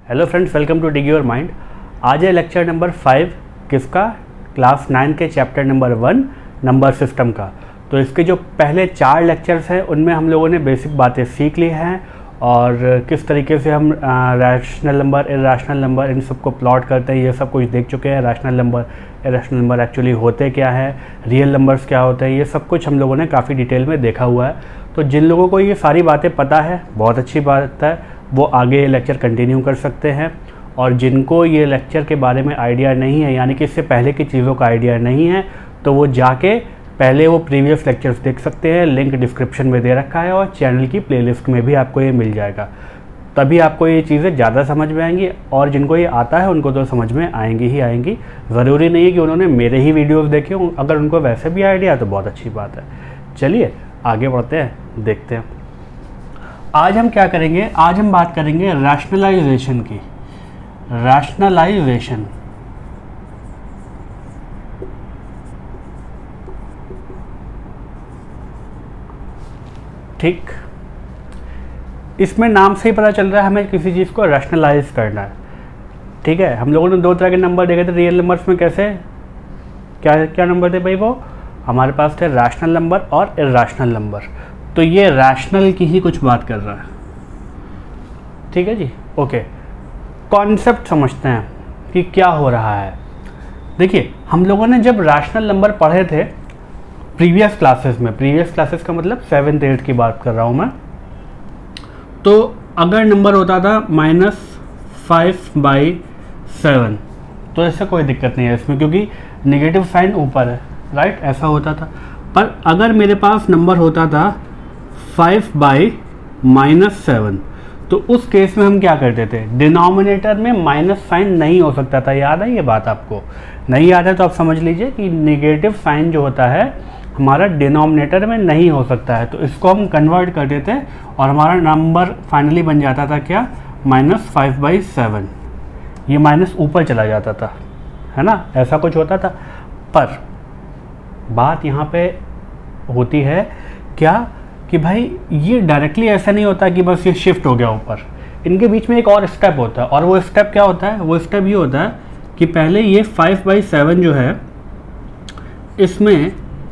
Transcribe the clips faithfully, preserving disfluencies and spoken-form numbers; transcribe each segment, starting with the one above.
Hello friends, welcome to dig your mind. आज है lecture number five, किसका? Class nine के chapter number one, number system का। तो इसके जो पहले चार लेक्चर्स हैं उनमें हम लोगों ने बेसिक बातें सीख ली हैं और किस तरीके से हम रैशनल नंबर, इरैशनल नंबर इन सबको प्लॉट करते हैं, ये सब कुछ देख चुके हैं। Rational number, irrational number actually होते क्या है, रियल नंबर्स क्या होते हैं, ये सब कुछ हम लोगों ने काफ़ी डिटेल में देखा हुआ है। तो जिन लोगों को ये सारी बातें पता है, बहुत अच्छी बात है, वो आगे ये लेक्चर कंटिन्यू कर सकते हैं। और जिनको ये लेक्चर के बारे में आइडिया नहीं है, यानी कि इससे पहले की चीज़ों का आइडिया नहीं है, तो वो जाके पहले वो प्रीवियस लेक्चर्स देख सकते हैं। लिंक डिस्क्रिप्शन में दे रखा है और चैनल की प्लेलिस्ट में भी आपको ये मिल जाएगा। तभी आपको ये चीज़ें ज़्यादा समझ में आएंगी और जिनको ये आता है उनको तो समझ में आएंगी ही आएंगी। ज़रूरी नहीं है कि उन्होंने मेरे ही वीडियोज़ देखे हों, अगर उनको वैसे भी आइडिया तो बहुत अच्छी बात है। चलिए आगे बढ़ते हैं, देखते हैं आज हम क्या करेंगे। आज हम बात करेंगे रैशनलाइजेशन की। रैशनलाइजेशन ठीक, इसमें नाम से ही पता चल रहा है हमें किसी चीज़ को रैशनलाइज करना है। ठीक है, हम लोगों ने दो तरह के नंबर देखे थे रियल नंबर्स में। कैसे, क्या क्या नंबर थे भाई? वो हमारे पास थे रैशनल नंबर और इरैशनल नंबर। तो ये रैशनल की ही कुछ बात कर रहा है। ठीक है जी, ओके। कॉन्सेप्ट समझते हैं कि क्या हो रहा है। देखिए, हम लोगों ने जब रैशनल नंबर पढ़े थे प्रीवियस क्लासेस में, प्रीवियस क्लासेस का मतलब सेवन्थ एट्थ की बात कर रहा हूँ मैं, तो अगर नंबर होता था माइनस फाइव बाई सेवन तो ऐसे कोई दिक्कत नहीं है इसमें, क्योंकि नेगेटिव साइन ऊपर है, राइट, ऐसा होता था। पर अगर मेरे पास नंबर होता था फाइव बाई माइनस सेवन तो उस केस में हम क्या करते थे? डिनोमिनेटर में माइनस साइन नहीं हो सकता था। याद है ये बात? आपको नहीं याद है तो आप समझ लीजिए कि नेगेटिव साइन जो होता है हमारा डिनोमिनेटर में नहीं हो सकता है। तो इसको हम कन्वर्ट कर देते और हमारा नंबर फाइनली बन जाता था क्या? Minus five by seven. ये माइनस ऊपर चला जाता था, है ना, ऐसा कुछ होता था। पर बात यहाँ पे होती है क्या कि भाई ये डायरेक्टली ऐसा नहीं होता कि बस ये शिफ्ट हो गया ऊपर। इनके बीच में एक और स्टेप होता है, और वो स्टेप क्या होता है? वो स्टेप ये होता है कि पहले ये फाइव बाई सेवन जो है इसमें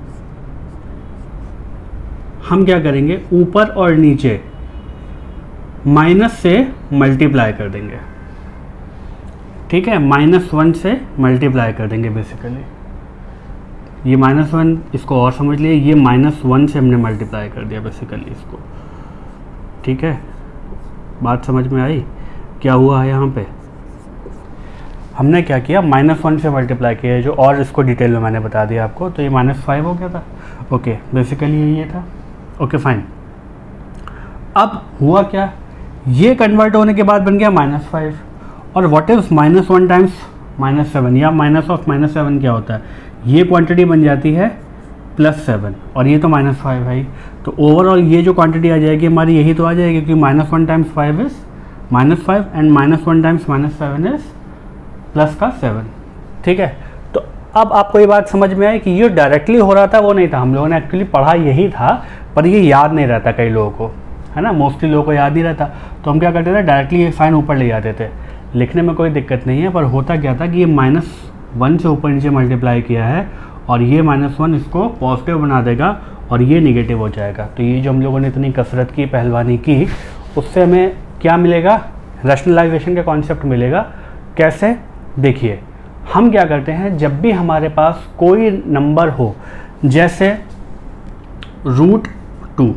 हम क्या करेंगे? ऊपर और नीचे माइनस से मल्टीप्लाई कर देंगे। ठीक है, माइनस वन से मल्टीप्लाई कर देंगे बेसिकली। ये माइनस वन, इसको और समझ लिए, ये माइनस वन से हमने मल्टीप्लाई कर दिया बेसिकली इसको। ठीक है, बात समझ में आई? क्या हुआ है यहाँ पे? हमने क्या किया? माइनस वन से मल्टीप्लाई किया है, जो और इसको डिटेल में मैंने बता दिया आपको। तो ये माइनस फाइव हो गया था। ओके, बेसिकली यही ये था। Okay fine. अब हुआ क्या? ये कन्वर्ट होने के बाद बन गया माइनस फाइव। और what is minus one times minus seven, या माइनस ऑफ माइनस सेवन क्या होता है? ये क्वांटिटी बन जाती है प्लस सेवन, और ये तो माइनस फाइव है। तो ओवरऑल ये जो क्वांटिटी आ जाएगी हमारी, यही तो आ जाएगी, क्योंकि minus one times five is minus five and minus one times minus seven is plus का सेवन। ठीक है, तो अब आपको ये बात समझ में आई कि ये डायरेक्टली हो रहा था, वो नहीं था। हम लोगों ने एक्चुअली पढ़ा यही था, पर ये याद नहीं रहता कई लोगों को, है ना, मोस्टली लोगों को याद नहीं रहता। तो हम क्या करते थे? डायरेक्टली ये साइन ऊपर ले जाते थे। लिखने में कोई दिक्कत नहीं है, पर होता क्या था कि ये माइनस वन से ऊपर नीचे मल्टीप्लाई किया है और ये माइनस वन इसको पॉजिटिव बना देगा और ये निगेटिव हो जाएगा। तो ये जो हम लोगों ने इतनी कसरत की, पहलवानी की, उससे हमें क्या मिलेगा? रैशनलाइजेशन का कॉन्सेप्ट मिलेगा। कैसे? देखिए, हम क्या करते हैं, जब भी हमारे पास कोई नंबर हो, जैसे रूट टू,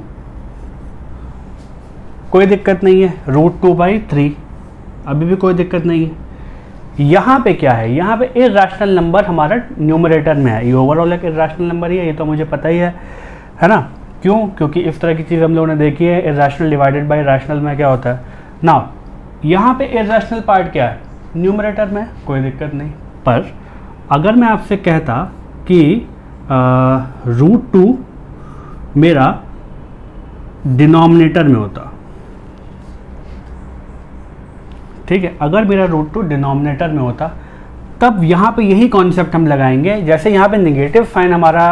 कोई दिक्कत नहीं है, रूट टू बाई थ्री, अभी भी कोई दिक्कत नहीं है। यहाँ पे क्या है? यहाँ पे इरैशनल नंबर हमारा न्यूमरेटर में है। ये ओवरऑल एक इरैशनल नंबर ही है, ये तो मुझे पता ही है, है ना। क्यों? क्योंकि इस तरह की चीज़ हम लोगों ने देखी है। इरैशनल डिवाइडेड बाय रैशनल में क्या होता है ना। यहाँ पे इरैशनल पार्ट क्या है? न्यूमरेटर में, कोई दिक्कत नहीं। पर अगर मैं आपसे कहता कि रूट टू मेरा डिनोमिनेटर में होता, ठीक है, अगर मेरा रूट टू डिनोमिनेटर में होता, तब यहाँ पे यही कॉन्सेप्ट हम लगाएंगे। जैसे यहाँ पे नेगेटिव साइन हमारा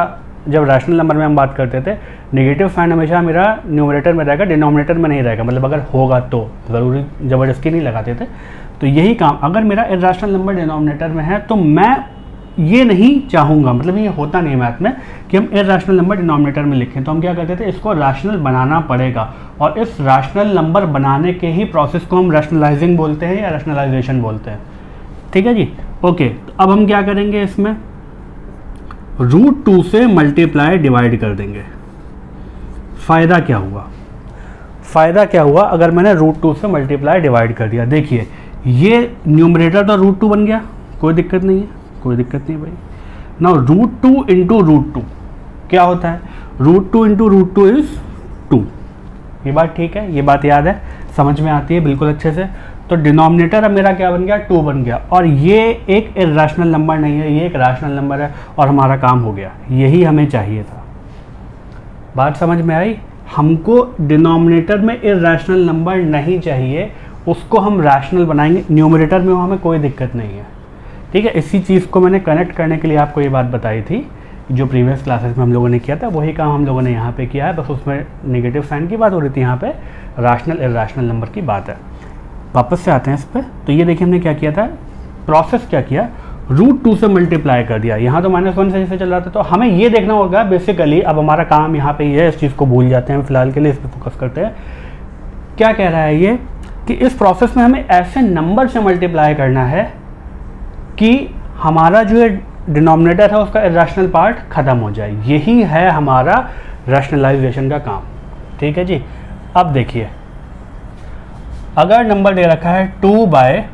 जब रैशनल नंबर में हम बात करते थे, नेगेटिव साइन हमेशा मेरा न्यूमरेटर में रहेगा, डिनोमिनेटर में नहीं रहेगा, मतलब अगर होगा तो, ज़रूरी ज़बरदस्ती नहीं लगाते थे। तो यही काम, अगर मेरा इर्रेशनल नंबर डिनोमिनेटर में है तो मैं ये नहीं चाहूँगा, मतलब ये होता नहीं है मैथ में कि हम इर्रेशनल नंबर डिनोमिनेटर में लिखें, तो हम क्या करते थे, इसको रैशनल बनाना पड़ेगा, और इस रैशनल नंबर बनाने के ही प्रोसेस को हम रैशनलाइजिंग बोलते हैं या रैशनलाइजेशन बोलते हैं। ठीक है जी, ओके। तो अब हम क्या करेंगे, इसमें रूट टू से मल्टीप्लाई डिवाइड कर देंगे। फ़ायदा क्या हुआ, फ़ायदा क्या हुआ अगर मैंने रूट टू से मल्टीप्लाई डिवाइड कर दिया। देखिए ये न्यूमरेटर तो रूट टू बन गया, कोई दिक्कत नहीं है, कोई दिक्कत नहीं भाई। Now root two into root two क्या होता है, root two into root two is two. ये बात ठीक है, ये बात याद है, समझ में आती है बिल्कुल अच्छे से। तो डिनोमिनेटर अब मेरा क्या बन गया, टू बन गया, और ये एक इर्रेशनल नंबर नहीं है, ये एक रैशनल नंबर है, और हमारा काम हो गया। यही हमें चाहिए था। बात समझ में आई, हमको डिनोमिनेटर में इर्रेशनल नंबर नहीं चाहिए, उसको हम रैशनल बनाएंगे, न्यूमरेटर में हमें कोई दिक्कत नहीं है। ठीक है, इसी चीज़ को मैंने कनेक्ट करने के लिए आपको ये बात बताई थी, जो प्रीवियस क्लासेस में हम लोगों ने किया था, वही काम हम लोगों ने यहाँ पे किया है, बस उसमें नेगेटिव साइन की बात हो रही थी, यहाँ पे रैशनल इर्रेशनल नंबर की बात है। वापस से आते हैं इस पर। तो ये देखिए हमने क्या किया था, प्रोसेस क्या किया, रूट टू से मल्टीप्लाई कर दिया। यहाँ तो माइनस वन से जैसे चल रहा था, तो हमें ये देखना होगा बेसिकली, अब हमारा काम यहाँ पे ये है, इस चीज़ को भूल जाते हैं फिलहाल के लिए, इस पर फोकस करते हैं। क्या कह रहा है ये कि इस प्रोसेस में हमें ऐसे नंबर से मल्टीप्लाई करना है कि हमारा जो डिनोमिनेटर है उसका इर्रेशनल पार्ट खत्म हो जाए। यही है हमारा रैशनलाइजेशन का काम। ठीक है जी, अब देखिए अगर नंबर दे रखा है टू बाय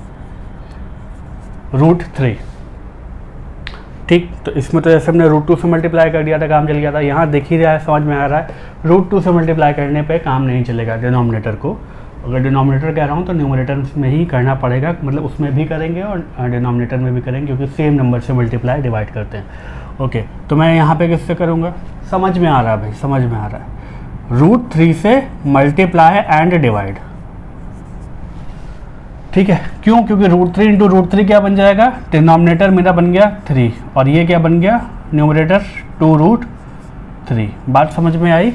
रूट थ्री, ठीक, तो इसमें तो जैसे हमने रूट टू से मल्टीप्लाई कर दिया था, काम चल गया था। यहाँ देख ही रहा है, समझ में आ रहा है, रूट टू से मल्टीप्लाई करने पे काम नहीं चलेगा डिनोमिनेटर को। अगर डिनोमिनेटर कह रहा हूँ तो न्यूमरेटर में ही करना पड़ेगा, मतलब उसमें भी करेंगे और डिनोमिनेटर में भी करेंगे, क्योंकि सेम नंबर से मल्टीप्लाई डिवाइड करते हैं। ओके, तो मैं यहाँ पे किससे करूँगा, समझ में आ रहा है भाई, समझ में आ रहा है, रूट थ्री से मल्टीप्लाई एंड डिवाइड। ठीक है, क्यों, क्योंकि root three into root three क्या बन जाएगा, डिनोमिनेटर मेरा बन गया थ्री, और ये क्या बन गया, न्यूमरेटर टू रूट थ्री। बात समझ में आई,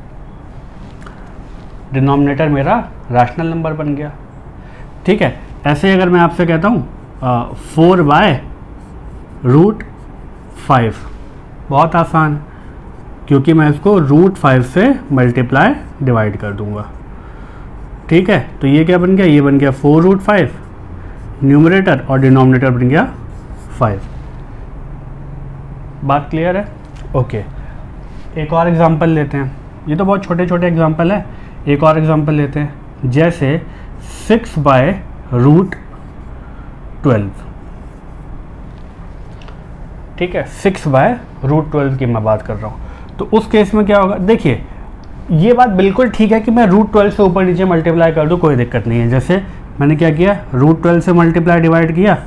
डिनोमिनेटर मेरा रैशनल नंबर बन गया। ठीक है, ऐसे अगर मैं आपसे कहता हूँ फोर बाय रूट फाइव, बहुत आसान, क्योंकि मैं इसको रूट फाइव से मल्टीप्लाई डिवाइड कर दूंगा। ठीक है, तो ये क्या बन गया, ये बन गया फोर रूट फाइव न्यूमरेटर, और डिनोमिनेटर बन गया फाइव। बात क्लियर है, ओके। एक और एग्जांपल लेते हैं, ये तो बहुत छोटे छोटे एग्जांपल है, एक और एग्जांपल लेते हैं, जैसे सिक्स बाय रूट ट्वेल्व। ठीक है, सिक्स बाय रूट ट्वेल्व की मैं बात कर रहा हूँ। तो उस केस में क्या होगा, देखिए ये बात बिल्कुल ठीक है कि मैं रूट ट्वेल्व से ऊपर नीचे मल्टीप्लाई कर दूँ, कोई दिक्कत नहीं है। जैसे मैंने क्या किया, रूट ट्वेल्व से मल्टीप्लाई डिवाइड किया,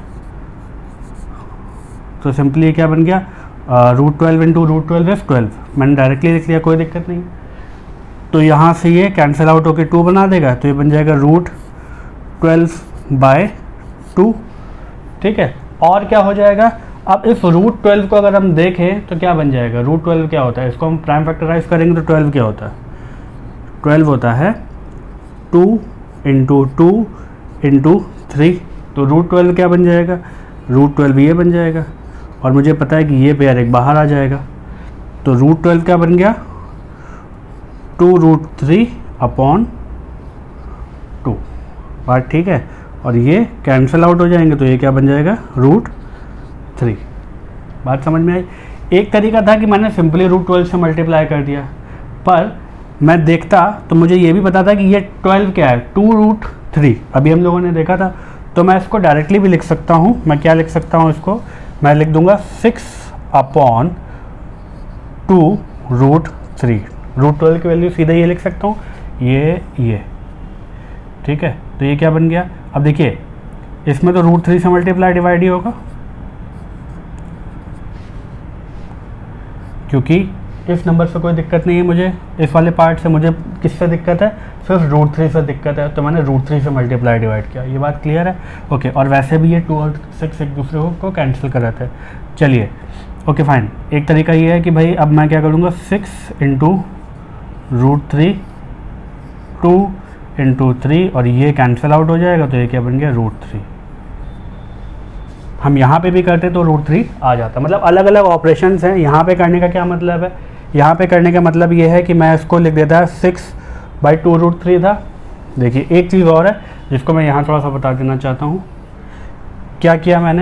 तो सिंपली क्या बन गया, root twelve into root twelve is twelve, मैंने डायरेक्टली लिख लिया, कोई दिक्कत नहीं। तो यहाँ से ये कैंसिल आउट होकर टू बना देगा, तो ये बन जाएगा रूट ट्वेल्व बाय टू। ठीक है, और क्या हो जाएगा, अब इस रूट ट्वेल्व को अगर हम देखें तो क्या बन जाएगा, रूट ट्वेल्व क्या होता है, इसको हम प्राइम फैक्टराइज करेंगे तो ट्वेल्व क्या होता है, ट्वेल्व होता है two into two into three, तो रूट ट्वेल्व क्या बन जाएगा, रूट ट्वेल्व ये बन जाएगा, और मुझे पता है कि ये पेयर एक बाहर आ जाएगा, तो रूट ट्वेल्व क्या बन गया, two root three upon two. बात ठीक है, और ये कैंसिल आउट हो जाएंगे, तो ये क्या बन जाएगा, रूट थ्री। बात समझ में आई। एक तरीका था कि मैंने सिंपली रूट ट्वेल्व से मल्टीप्लाई कर दिया, पर मैं देखता तो मुझे ये भी पता था कि ये ट्वेल्व क्या है, टू रूट थ्री, अभी हम लोगों ने देखा था। तो मैं इसको डायरेक्टली भी लिख सकता हूँ, मैं क्या लिख सकता हूँ, इसको मैं लिख दूंगा six upon two root three. Root twelve की वैल्यू सीधा ये लिख सकता हूँ, ये ये ठीक है। तो ये क्या बन गया, अब देखिए इसमें तो रूट थ्री से मल्टीप्लाई डिवाइड ही होगा, क्योंकि इस नंबर से कोई दिक्कत नहीं है मुझे, इस वाले पार्ट से मुझे किससे दिक्कत है, सिर्फ रूट थ्री से दिक्कत है, तो मैंने रूट थ्री से मल्टीप्लाई डिवाइड किया। ये बात क्लियर है, ओके। और वैसे भी ये टू और सिक्स एक दूसरे को कैंसिल कर रहे थे। चलिए ओके फाइन, एक तरीका ये है कि भाई अब मैं क्या करूँगा, six into root three, two into three, और ये कैंसिल आउट हो जाएगा, तो ये क्या बन गया, रूट थ्री। हम यहाँ पे भी करते तो रूट थ्री आ जाता। मतलब अलग अलग ऑपरेशंस हैं। यहाँ पे करने का क्या मतलब है, यहाँ पे करने का मतलब ये है कि मैं इसको लिख देता है six by two root three था। देखिए एक चीज़ और है जिसको मैं यहाँ थोड़ा सा बता देना चाहता हूँ। क्या किया मैंने,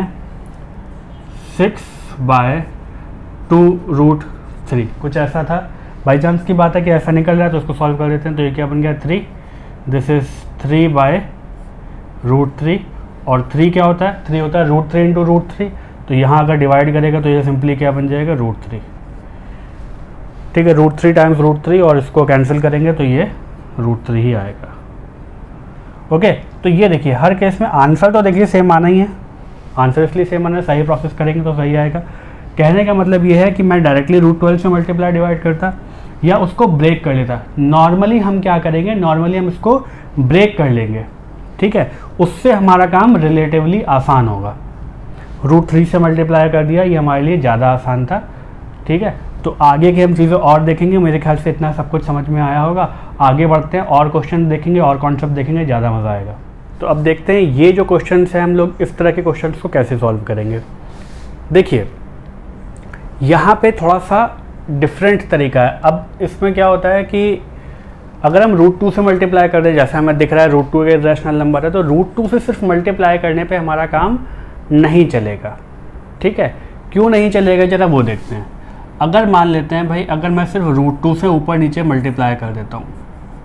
six by two root three, कुछ ऐसा था। बाई चांस की बात है कि ऐसा निकल रहा है तो उसको सॉल्व कर देते हैं। तो ये क्या बन गया, three, this is three by root three, और थ्री क्या होता है, थ्री होता है root three into root three. तो यहाँ अगर डिवाइड करेगा तो ये सिंपली क्या बन जाएगा, रूट थ्री। ठीक है, root three times root three, और इसको कैंसिल करेंगे तो ये रूट थ्री ही आएगा। ओके, तो ये देखिए हर केस में आंसर तो देखिए सेम आना ही है। आंसर इसलिए सेम आना है, सही प्रोसेस करेंगे तो सही आएगा। कहने का मतलब ये है कि मैं डायरेक्टली रूट ट्वेल्व से मल्टीप्लाई डिवाइड करता या उसको ब्रेक कर लेता। नॉर्मली हम क्या करेंगे, नॉर्मली हम इसको ब्रेक कर लेंगे। ठीक है, उससे हमारा काम रिलेटिवली आसान होगा। रूट थ्री से मल्टीप्लाई कर दिया, ये हमारे लिए ज़्यादा आसान था। ठीक है, तो आगे की हम चीज़ें और देखेंगे। मेरे ख्याल से इतना सब कुछ समझ में आया होगा। आगे बढ़ते हैं और क्वेश्चन देखेंगे और कॉन्सेप्ट देखेंगे, ज़्यादा मज़ा आएगा। तो अब देखते हैं ये जो क्वेश्चन हैं हम लोग इस तरह के क्वेश्चन को कैसे सॉल्व करेंगे। देखिए यहाँ पे थोड़ा सा डिफरेंट तरीका है। अब इसमें क्या होता है कि अगर हम रूट टू से मल्टीप्लाई कर दें, जैसा हमें दिख रहा है रूट टू एक रैशनल नंबर है, तो रूट टू से सिर्फ मल्टीप्लाई करने पे हमारा काम नहीं चलेगा। ठीक है, क्यों नहीं चलेगा ज़रा वो देखते हैं। अगर मान लेते हैं भाई, अगर मैं सिर्फ रूट टू से ऊपर नीचे मल्टीप्लाई कर देता हूँ,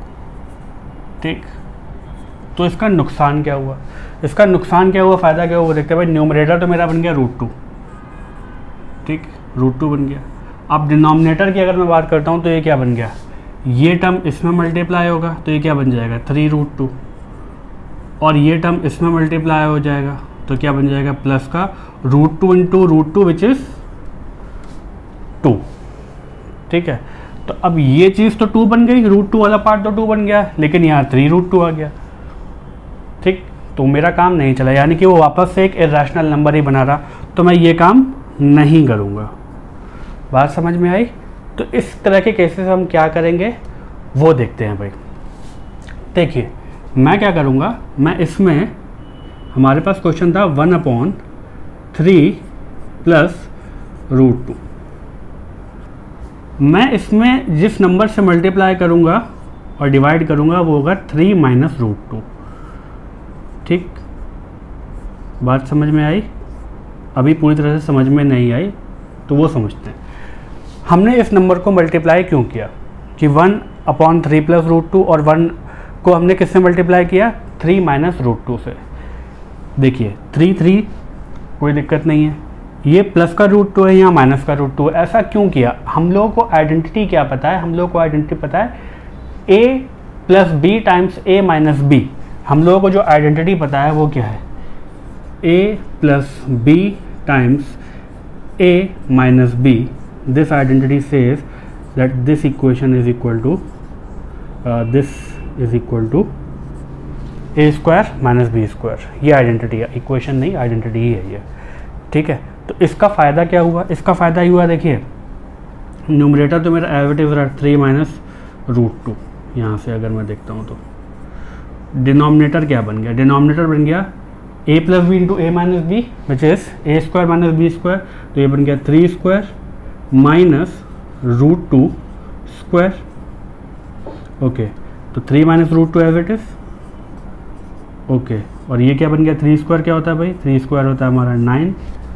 ठीक, तो इसका नुकसान क्या हुआ, इसका नुकसान क्या हुआ, फ़ायदा क्या हुआ, वो देखते हैं। भाई न्यूमरेटर तो मेरा बन गया रूट टू, ठीक, रूट टू बन गया। अब डिनोमिनेटर की अगर मैं बात करता हूँ तो ये क्या बन गया, ये टर्म इसमें मल्टीप्लाई होगा तो ये क्या बन जाएगा, थ्री रूट टू, और ये टर्म इसमें मल्टीप्लाई हो जाएगा तो क्या बन जाएगा, प्लस का root two into root two which is two. ठीक है, तो अब ये चीज़ तो टू बन गई, रूट टू वाला पार्ट तो टू बन गया, लेकिन यहाँ थ्री रूट टू आ गया। ठीक, तो मेरा काम नहीं चला, यानी कि वो वापस से एक इरेशनल नंबर ही बना रहा, तो मैं ये काम नहीं करूँगा। बात समझ में आई। तो इस तरह के केसेस हम क्या करेंगे वो देखते हैं। भाई देखिए मैं क्या करूँगा, मैं इसमें हमारे पास क्वेश्चन था one upon three plus root two. मैं इसमें जिस नंबर से मल्टीप्लाई करूँगा और डिवाइड करूँगा वो होगा थ्री माइनस रूट टू। ठीक, बात समझ में आई। अभी पूरी तरह से समझ में नहीं आई तो वो समझते हैं। हमने इस नंबर को मल्टीप्लाई क्यों किया कि one upon three plus root two, और वन को हमने किससे मल्टीप्लाई किया, थ्री माइनस रूट टू से। देखिए थ्री थ्री कोई दिक्कत नहीं है, ये प्लस का रूट टू है, यहाँ माइनस का रूट टू है। ऐसा क्यों किया, हम लोगों को आइडेंटिटी क्या पता है, हम लोगों को आइडेंटिटी पता है A plus B times A minus B. हम लोगों को जो आइडेंटिटी पता है वो क्या है, A plus B times A minus B. This identity says that this equation is equal to this is equal to A square minus B square. ये आइडेंटिटी है, इक्वेशन नहीं, आइडेंटिटी ही है ये। ठीक है, तो इसका फ़ायदा क्या हुआ, इसका फ़ायदा ही हुआ, देखिए न्यूमरेटर तो मेरा एज इट इज़ रहा थ्री माइनस रूट टू। यहाँ से अगर मैं देखता हूँ तो डिनोमिनेटर क्या बन गया, डिनोमिनेटर बन गया A plus B into A minus B which is A square minus B square. तो ये बन गया three square minus root two square. Okay, तो three minus root two as it is. Okay, और ये क्या बन गया, थ्री स्क्वायर क्या होता है भाई, थ्री स्क्वायर होता है हमारा नाइन,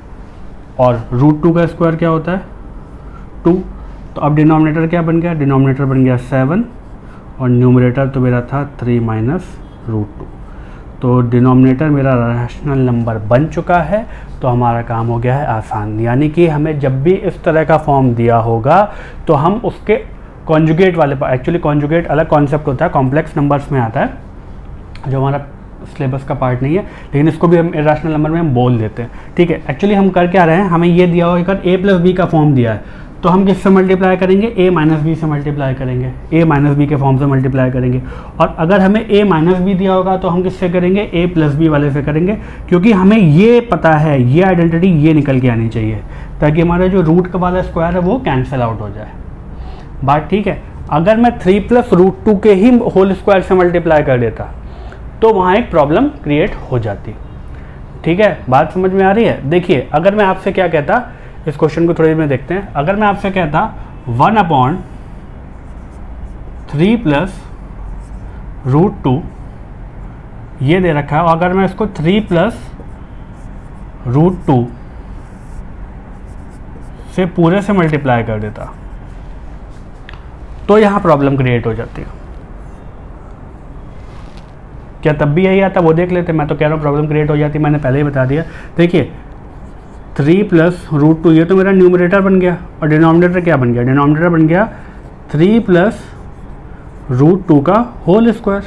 और रूट टू का स्क्वायर क्या होता है, टू। तो अब डिनोमिनेटर क्या बन गया, डिनोमिनेटर बन गया सेवन, और न्यूमरेटर तो मेरा था थ्री माइनस रूट टू। तो डिनोमिनेटर मेरा रैशनल नंबर बन चुका है, तो हमारा काम हो गया है आसान। यानी कि हमें जब भी इस तरह का फॉर्म दिया होगा तो हम उसके कॉन्जुगेट वाले, एक्चुअली कॉन्जुगेट अलग कॉन्सेप्ट होता है, कॉम्प्लेक्स नंबर्स में आता है जो हमारा सिलेबस का पार्ट नहीं है, लेकिन इसको भी हम इरेशनल नंबर में हम बोल देते हैं। ठीक है, एक्चुअली हम कर क्या रहे हैं, हमें ये दिया होगा ए प्लस बी का फॉर्म दिया है, तो हम किससे मल्टीप्लाई करेंगे, ए माइनस बी से मल्टीप्लाई करेंगे, ए माइनस बी के फॉर्म से मल्टीप्लाई करेंगे। और अगर हमें ए माइनस बी दिया होगा तो हम किससे करेंगे, ए प्लस बी वाले से करेंगे, क्योंकि हमें ये पता है, ये आइडेंटिटी ये निकल के आनी चाहिए। ताकि हमारा जो रूट का वाला स्क्वायर है वो कैंसिल आउट हो जाए। बात ठीक है। अगर मैं थ्री प्लस रूट टू के ही होल स्क्वायर से मल्टीप्लाई कर देता तो वहाँ एक प्रॉब्लम क्रिएट हो जाती। ठीक है, बात समझ में आ रही है। देखिए, अगर मैं आपसे क्या कहता, इस क्वेश्चन को थोड़ी देर में देखते हैं। अगर मैं आपसे कहता one upon three plus root two ये दे रखा है, और अगर मैं इसको थ्री प्लस रूट टू से पूरे से मल्टीप्लाई कर देता तो यहाँ प्रॉब्लम क्रिएट हो जाती है। क्या तब भी यही आता, वो देख लेते। मैं तो कह रहा हूँ प्रॉब्लम क्रिएट हो जाती, मैंने पहले ही बता दिया। देखिए, थ्री प्लस रूट टू ये तो मेरा न्यूमरेटर बन गया, और डिनोमिनेटर क्या बन गया? डिनोमिनेटर बन गया थ्री प्लस रूट टू का होल स्क्वायर।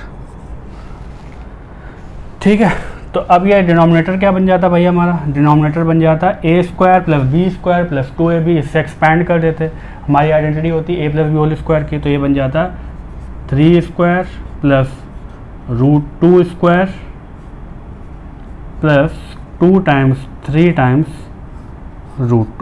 ठीक है, तो अब ये डिनोमिनेटर क्या बन जाता भाई? हमारा डिनोमिनेटर बन जाता A square plus B square plus two A B. इससे एक्सपैंड कर देते, हमारी आइडेंटिटी होती है A plus B whole square की, तो ये बन जाता three square plus root two square plus two times three times root two.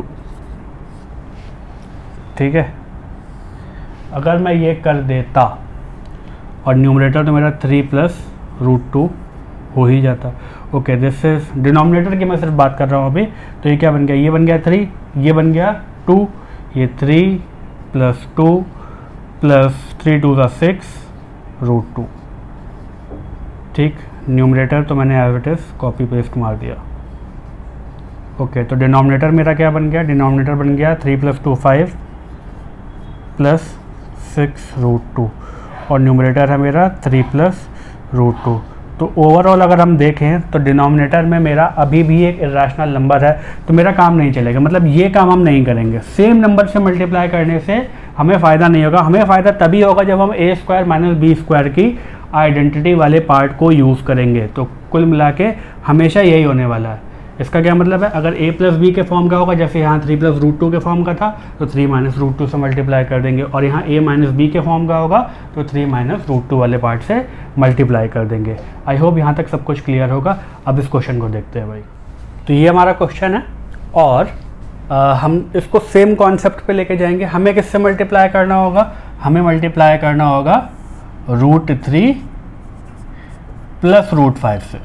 ठीक है, अगर मैं ये कर देता और न्यूमरेटर तो मेरा थ्री प्लस रूट टू हो ही जाता। ओके, दिस इज डिनोमिनेटर की मैं सिर्फ बात कर रहा हूँ अभी। तो ये क्या बन गया? ये बन गया थ्री, ये बन गया टू, ये three plus two plus three two का सिक्स रूट टू। ठीक, न्यूमरेटर तो मैंने as it is copy paste मार दिया। ओके, तो डिनोमिनेटर मेरा क्या बन गया? डिनोमिनेटर बन गया three plus two five plus six root two, और न्यूमरेटर है मेरा थ्री प्लस रूट टू। तो ओवरऑल अगर हम देखें तो डिनोमिनेटर में मेरा अभी भी एक इरेशनल नंबर है, तो मेरा काम नहीं चलेगा। मतलब ये काम हम नहीं करेंगे। सेम नंबर से मल्टीप्लाई करने से हमें फ़ायदा नहीं होगा। हमें फ़ायदा तभी होगा जब हम A square minus B square की आइडेंटिटी वाले पार्ट को यूज़ करेंगे। तो कुल मिला के हमेशा यही होने वाला है। इसका क्या मतलब है? अगर a प्लस बी के फॉर्म का होगा, जैसे यहाँ थ्री प्लस रूट टू के फॉर्म का था, तो थ्री माइनस रूट टू से मल्टीप्लाई कर देंगे, और यहाँ a माइनस बी के फॉर्म का होगा तो थ्री माइनस रूट टू वाले पार्ट से मल्टीप्लाई कर देंगे। आई होप यहाँ तक सब कुछ क्लियर होगा। अब इस क्वेश्चन को देखते हैं भाई। तो ये हमारा क्वेश्चन है, और आ, हम इसको सेम कॉन्सेप्ट पे लेके जाएंगे। हमें किससे मल्टीप्लाई करना होगा? हमें मल्टीप्लाई करना होगा root three plus root five से।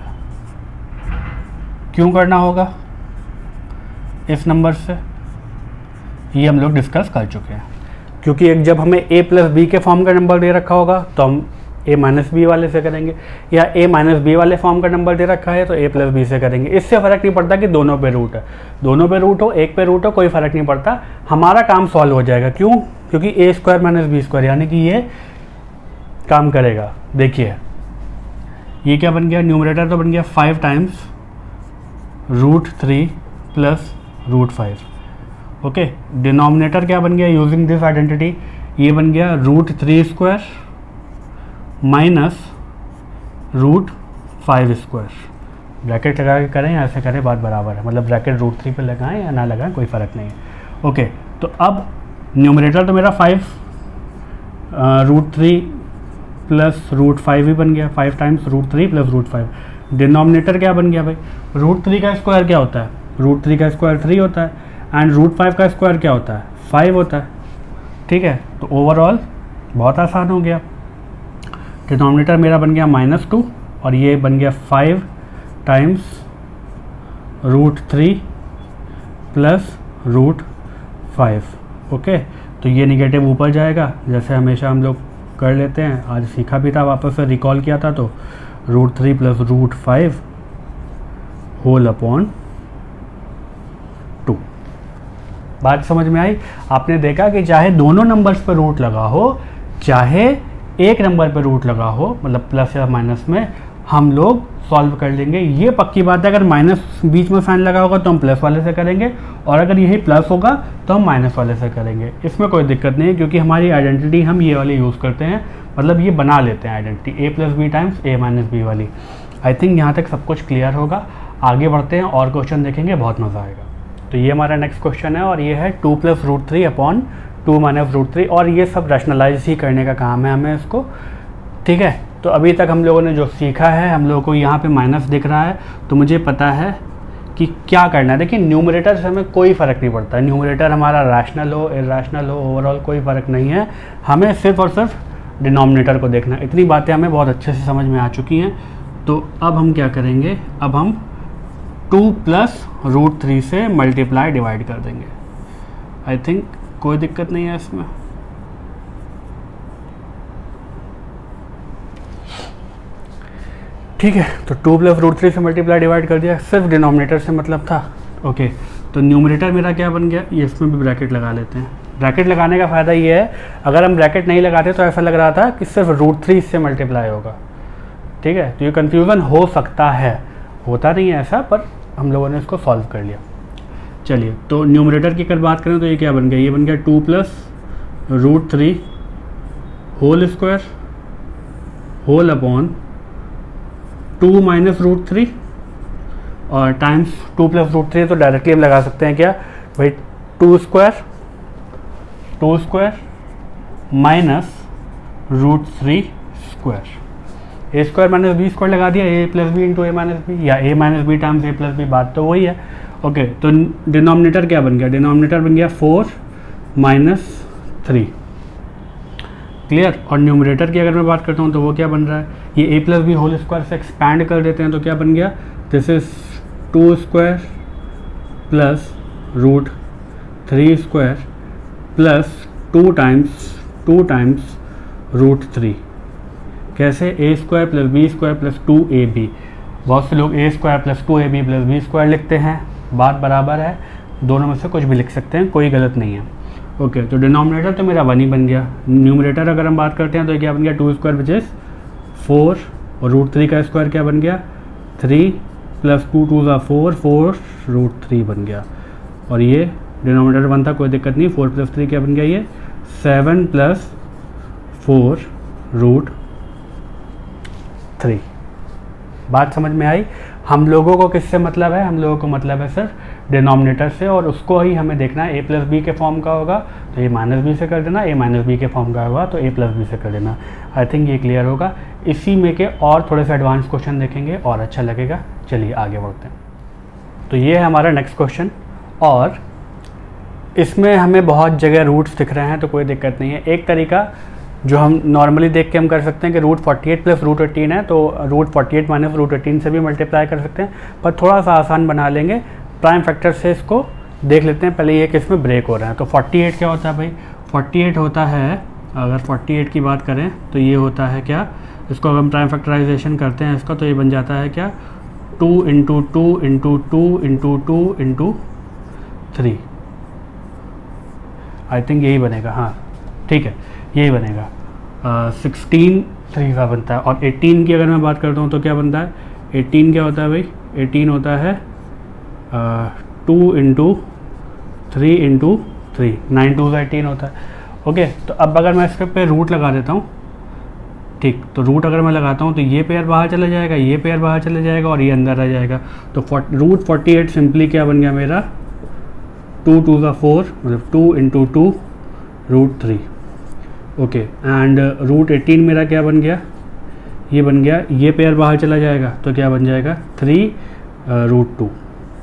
क्यों करना होगा इस नंबर से? ये हम लोग डिस्कस कर चुके हैं। क्योंकि एक जब हमें a प्लस बी के फॉर्म का नंबर दे रखा होगा तो हम a माइनस बी वाले से करेंगे, या a माइनस बी वाले फॉर्म का नंबर दे रखा है तो a प्लस बी से करेंगे। इससे फ़र्क नहीं पड़ता कि दोनों पे रूट है, दोनों पे रूट हो, एक पे रूट हो, कोई फ़र्क नहीं पड़ता, हमारा काम सॉल्व हो जाएगा। क्यों? क्योंकि A square minus B square यानी कि ये काम करेगा। देखिए, ये क्या बन गया? न्यूमरेटर तो बन गया five times root three plus root five. Okay, denominator क्या बन गया? यूजिंग दिस आइडेंटिटी ये बन गया root three square minus root five square. Bracket लगा के करें या ऐसे करें, बात बराबर है। मतलब ब्रैकेट रूट थ्री पे लगाएं या ना लगाएं, कोई फ़र्क नहीं है। ओके, तो अब न्यूमरेटर तो मेरा five root three plus root five ही बन गया, five times root three plus root five. Denominator क्या बन गया भाई? रूट थ्री का स्क्वायर क्या होता है? रूट थ्री का स्क्वायर थ्री होता है, एंड रूट फाइव का स्क्वायर क्या होता है? फाइव होता है। ठीक है, तो ओवरऑल बहुत आसान हो गया। डिनोमिनेटर मेरा बन गया माइनस टू, और ये बन गया five times root three plus root five. Okay, तो ये निगेटिव ऊपर जाएगा, जैसे हमेशा हम लोग कर लेते हैं। आज सीखा भी था, वापस से रिकॉल किया था। तो root three plus root five whole upon two. बात समझ में आई? आपने देखा कि चाहे दोनों नंबर्स पर रूट लगा हो, चाहे एक नंबर पर रूट लगा हो, मतलब प्लस या माइनस में, हम लोग सॉल्व कर लेंगे। ये पक्की बात है, अगर माइनस बीच में साइन लगा होगा तो हम प्लस वाले से करेंगे, और अगर यही प्लस होगा तो हम माइनस वाले से करेंगे। इसमें कोई दिक्कत नहीं है, क्योंकि हमारी आइडेंटिटी हम ये वाली यूज़ करते हैं। मतलब ये बना लेते हैं identity, A plus B times A minus B वाली। आई थिंक यहाँ तक सब कुछ क्लियर होगा। आगे बढ़ते हैं और क्वेश्चन देखेंगे, बहुत मज़ा आएगा। तो ये हमारा नेक्स्ट क्वेश्चन है, और ये है two plus root three upon two minus root three, और ये सब रैशनलाइज ही करने का काम है हमें इसको। ठीक है, तो अभी तक हम लोगों ने जो सीखा है, हम लोगों को यहाँ पे माइनस दिख रहा है, तो मुझे पता है कि क्या करना है। देखिए न्यूमरेटर से हमें कोई फ़र्क नहीं पड़ता, न्यूमरेटर हमारा रैशनल हो इरैशनल हो ओवरऑल कोई फ़र्क नहीं है, हमें सिर्फ और सिर्फ डिनोमिनेटर को देखना है। इतनी बातें हमें बहुत अच्छे से समझ में आ चुकी हैं। तो अब हम क्या करेंगे, अब हम टू प्लस रूट थ्री से मल्टीप्लाई डिवाइड कर देंगे। आई थिंक कोई दिक्कत नहीं है इसमें। ठीक है, तो टू प्लस रूट थ्री से मल्टीप्लाई डिवाइड कर दिया, सिर्फ डिनोमिनेटर से मतलब था। ओके, तो न्यूमरेटर मेरा क्या बन गया, ये इसमें भी ब्रैकेट लगा लेते हैं। ब्रैकेट लगाने का फ़ायदा ये है, अगर हम ब्रैकेट नहीं लगाते तो ऐसा लग रहा था कि सिर्फ रूट थ्री से मल्टीप्लाई होगा। ठीक है, तो ये कन्फ्यूज़न हो सकता है, होता नहीं है ऐसा, पर हम लोगों ने इसको सॉल्व कर लिया। चलिए, तो न्यूमरेटर की अगर बात करें तो ये क्या बन गया, ये बन गया two plus root three whole square whole upon two minus root three और times two plus root three, तो डायरेक्टली हम लगा सकते हैं क्या भाई, two square two square minus root three square, A square minus B square लगा दिया, A plus B into A minus B, या A minus B times A plus B, बात तो वही है। ओके, तो डिनोमिनेटर क्या बन गया, डिनोमिनेटर बन गया फोर माइनस थ्री, क्लियर। और न्यूमरेटर की अगर मैं बात करता हूँ तो वो क्या बन रहा है, ये A plus B whole square से एक्सपैंड कर देते हैं तो क्या बन गया, this is two square plus root three square plus two times two times root three. कैसे, A square plus B square plus two A B, बहुत से लोग A square plus two A B plus B square लिखते हैं, बात बराबर है, दोनों में से कुछ भी लिख सकते हैं, कोई गलत नहीं है। ओके, तो डिनोमिनेटर तो मेरा वन ही बन गया। न्यूमरेटर अगर हम बात करते हैं तो क्या बन गया, two square which is four, और रूट थ्री का स्क्वायर क्या बन गया, थ्री प्लस टू टू ज़ा फोर, फोर रूट थ्री बन गया। और ये डिनोमिनेटर वन था, कोई दिक्कत नहीं, फोर प्लस थ्री क्या बन गया, ये seven plus four root three. बात समझ में आई। हम लोगों को किससे मतलब है, हम लोगों को मतलब है सिर्फ डिनोमिनेटर से, और उसको ही हमें देखना है, ए प्लस बी के फॉर्म का होगा तो ए माइनस बी से कर देना, ए माइनस बी के फॉर्म का होगा तो ए प्लस बी से कर देना। आई थिंक ये क्लियर होगा। इसी में के और थोड़े से एडवांस क्वेश्चन देखेंगे और अच्छा लगेगा। चलिए आगे बढ़ते हैं। तो ये है हमारा नेक्स्ट क्वेश्चन, और इसमें हमें बहुत जगह रूट्स दिख रहे हैं तो कोई दिक्कत नहीं है। एक तरीका जो हम नॉर्मली देख के हम कर सकते हैं कि root forty eight plus root eighteen है, तो root forty eight minus root eighteen से भी मल्टीप्लाई कर सकते हैं, पर थोड़ा सा आसान बना लेंगे, प्राइम फैक्टर से इसको देख लेते हैं। पहले ये किस में ब्रेक हो रहा है, तो फोर्टी एट क्या होता है भाई, फोर्टी एट होता है, अगर फोर्टी एट की बात करें तो ये होता है क्या, इसको अगर हम प्राइम फैक्टराइजेशन करते हैं इसका, तो ये बन जाता है क्या, two into two into two into two into three. I think यही बनेगा, हाँ ठीक है यही बनेगा। सिक्सटीन थ्री का बनता है। और एटीन की अगर मैं बात करता हूँ तो क्या बनता है, एटीन क्या होता है भाई, एटीन होता है two into three into three, nine two का एटीन होता है। ओके, तो अब अगर मैं इसके पे रूट लगा देता हूँ, ठीक, तो रूट अगर मैं लगाता हूँ तो ये पेयर बाहर चला जाएगा, ये पेयर बाहर चला जाएगा और ये अंदर रह जाएगा। तो रूट फोर्टी एट सिंपली क्या बन गया मेरा, टू टू का फोर, मतलब two into two root three. Okay, and root eighteen मेरा क्या बन गया, ये बन गया, ये पेयर बाहर चला जाएगा तो क्या बन जाएगा, three root two,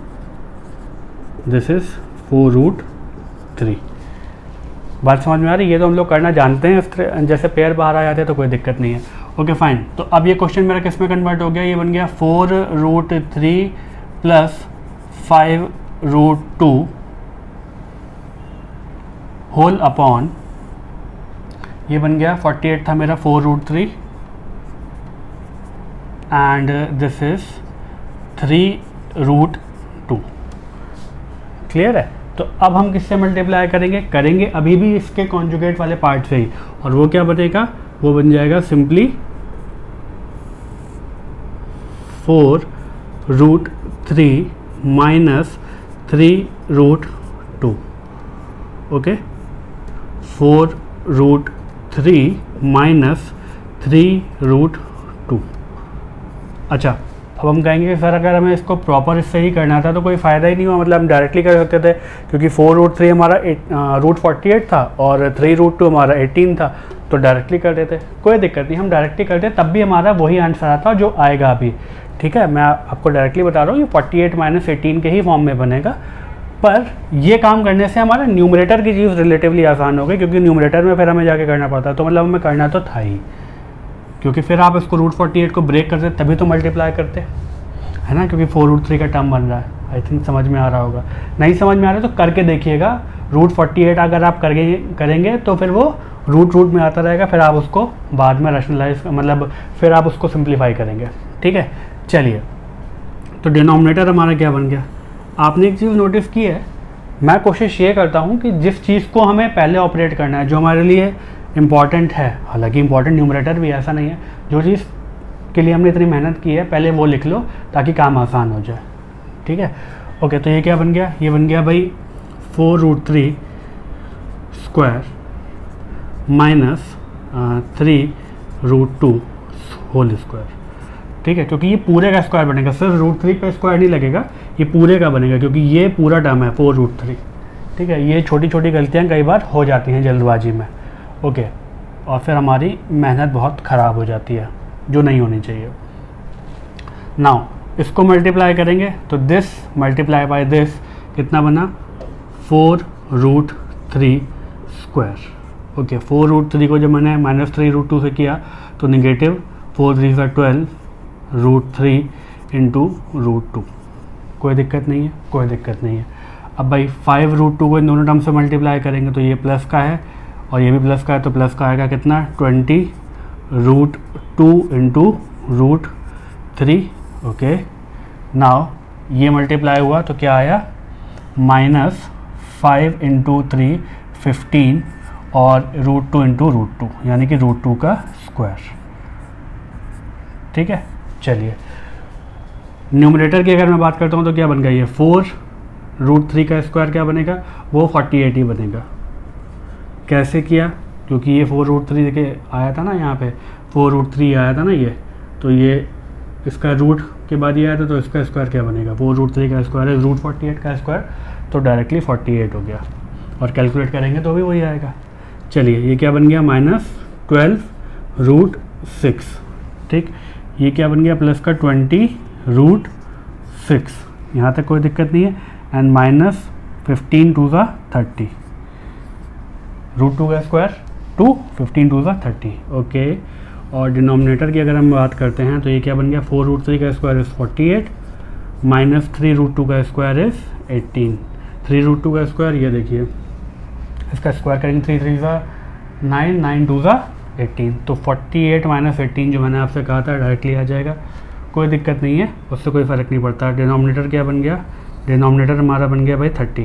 this is four root three. बात समझ में आ रही है, ये तो हम लोग करना जानते हैं, इस तरह जैसे पेयर बाहर आ जाते हैं तो कोई दिक्कत नहीं है। ओके फाइन, तो अब ये क्वेश्चन मेरा किस में कन्वर्ट हो गया, ये बन गया four root three plus five root two whole upon, ये बन गया फोर्टी एट था मेरा, four root three and this is three root two. Clear है। तो अब हम किससे मल्टीप्लाई करेंगे, करेंगे अभी भी इसके कॉन्जुगेट वाले पार्ट से ही, और वो क्या बनेगा, वो बन जाएगा simply four root three minus three root two. Okay, four root three minus three root two. अच्छा, अब हम कहेंगे कि सर अगर हमें इसको प्रॉपर इससे ही करना था तो कोई फ़ायदा ही नहीं हुआ, मतलब हम डायरेक्टली कर सकते थे, क्योंकि फोर रूट थ्री हमारा रूट फोर्टी एट था और थ्री रूट टू हमारा एटीन था, तो डायरेक्टली कर देते, कोई दिक्कत नहीं, हम डायरेक्टली करते तब भी हमारा वही आंसर आता जो आएगा अभी। ठीक है, मैं आपको डायरेक्टली बता रहा हूँ, ये फोर्टी एट माइनस एटीन के ही फॉर्म में बनेगा, पर ये काम करने से हमारा न्यूमरेटर की चीज़ रिलेटिवली आसान हो गई, क्योंकि न्यूमरेटर में फिर हमें जाके करना पड़ता, तो मतलब हमें करना तो था ही, क्योंकि फिर आप इसको रूट फोर्टी एट को ब्रेक करते तभी तो मल्टीप्लाई करते, है ना, क्योंकि फोर रूट थ्री का टर्म बन रहा है। आई थिंक समझ में आ रहा होगा, नहीं समझ में आ रहा है तो करके देखिएगा। रूट फोर्टी एट अगर आप करके करेंगे तो फिर वो रूट रूट में आता रहेगा, फिर आप उसको बाद में रैशनलाइज, मतलब फिर आप उसको सिंप्लीफाई करेंगे। ठीक है, चलिए, तो डिनोमिनेटर हमारा क्या बन गया। आपने एक चीज़ नोटिस की है, मैं कोशिश ये करता हूँ कि जिस चीज़ को हमें पहले ऑपरेट करना है, जो हमारे लिए इम्पॉर्टेंट है, हालांकि इम्पॉर्टेंट न्यूमरेटर भी ऐसा नहीं है, जो चीज़ के लिए हमने इतनी मेहनत की है पहले वो लिख लो ताकि काम आसान हो जाए। ठीक है, ओके, तो ये क्या बन गया, ये बन गया भाई four root three square minus three root two whole square. ठीक है, क्योंकि ये पूरे का स्क्वायर बनेगा, सिर्फ रूट थ्री पे स्क्वायर नहीं लगेगा, ये पूरे का बनेगा, क्योंकि ये पूरा टर्म है फोर रूट थ्री। ठीक है, ये छोटी छोटी गलतियाँ कई बार हो जाती हैं जल्दबाजी में। ओके, और फिर हमारी मेहनत बहुत ख़राब हो जाती है, जो नहीं होनी चाहिए। नाउ इसको मल्टीप्लाई करेंगे तो दिस मल्टीप्लाई बाय दिस कितना बना, four root three square. Okay, four root three को जब मैंने माइनस थ्री रूट टू से किया तो निगेटिव फोर थ्री सा twelve root three into root two, कोई दिक्कत नहीं है, कोई दिक्कत नहीं है। अब भाई फाइव रूट टू को इन दोनों टर्म से मल्टीप्लाई करेंगे तो ये प्लस का है और ये भी प्लस का है, तो प्लस का आएगा कितना, twenty root two into root three. Okay, now ये मल्टीप्लाई हुआ तो क्या आया, minus five into three fifteen और root two into root two, यानी कि रूट टू का स्क्वायर। ठीक है, चलिए, न्यूमरेटर की अगर मैं बात करता हूँ तो क्या बन गया, ये फोर रूट थ्री का स्क्वायर क्या बनेगा, वो फोर्टी एट ही बनेगा। कैसे किया, क्योंकि ये फोर रूट थ्री देखे आया था ना, यहाँ पे फोर रूट थ्री आया था ना, ये तो ये इसका रूट के बाद ये आया था, तो इसका स्क्वायर क्या बनेगा, फोर रूट थ्री का स्क्वायर है रूट फोर्टी एट का स्क्वायर, तो डायरेक्टली फोर्टी एट हो गया, और कैलकुलेट करेंगे तो भी वही आएगा। चलिए, ये क्या बन गया, माइनस ट्वेल्व रूट सिक्स। ठीक, ये क्या बन गया, प्लस का ट्वेंटी रूट सिक्स, यहाँ तक कोई दिक्कत नहीं है, एंड माइनस फिफ्टीन टू ज़ा थर्टी, रूट टू का स्क्वायर टू, फिफ्टीन टू ज़ा थर्टी। ओके, और डिनोमिनेटर की अगर हम बात करते हैं तो ये क्या बन गया, फोर रूट थ्री का square is forty eight minus three root two का square is eighteen. Three root two का स्क्वायर ये देखिए, इसका स्क्वायर करेंगे थ्री थ्री ज़ा नाइन, नाइन टू ज़ा एटीन, तो फोर्टी एट माइनस एटीन जो मैंने आपसे कहा था डायरेक्टली आ जाएगा, कोई दिक्कत नहीं है, उससे कोई फ़र्क नहीं पड़ता। डिनोमिनेटर क्या बन गया, डिनोमिनेटर हमारा बन गया भाई थर्टी।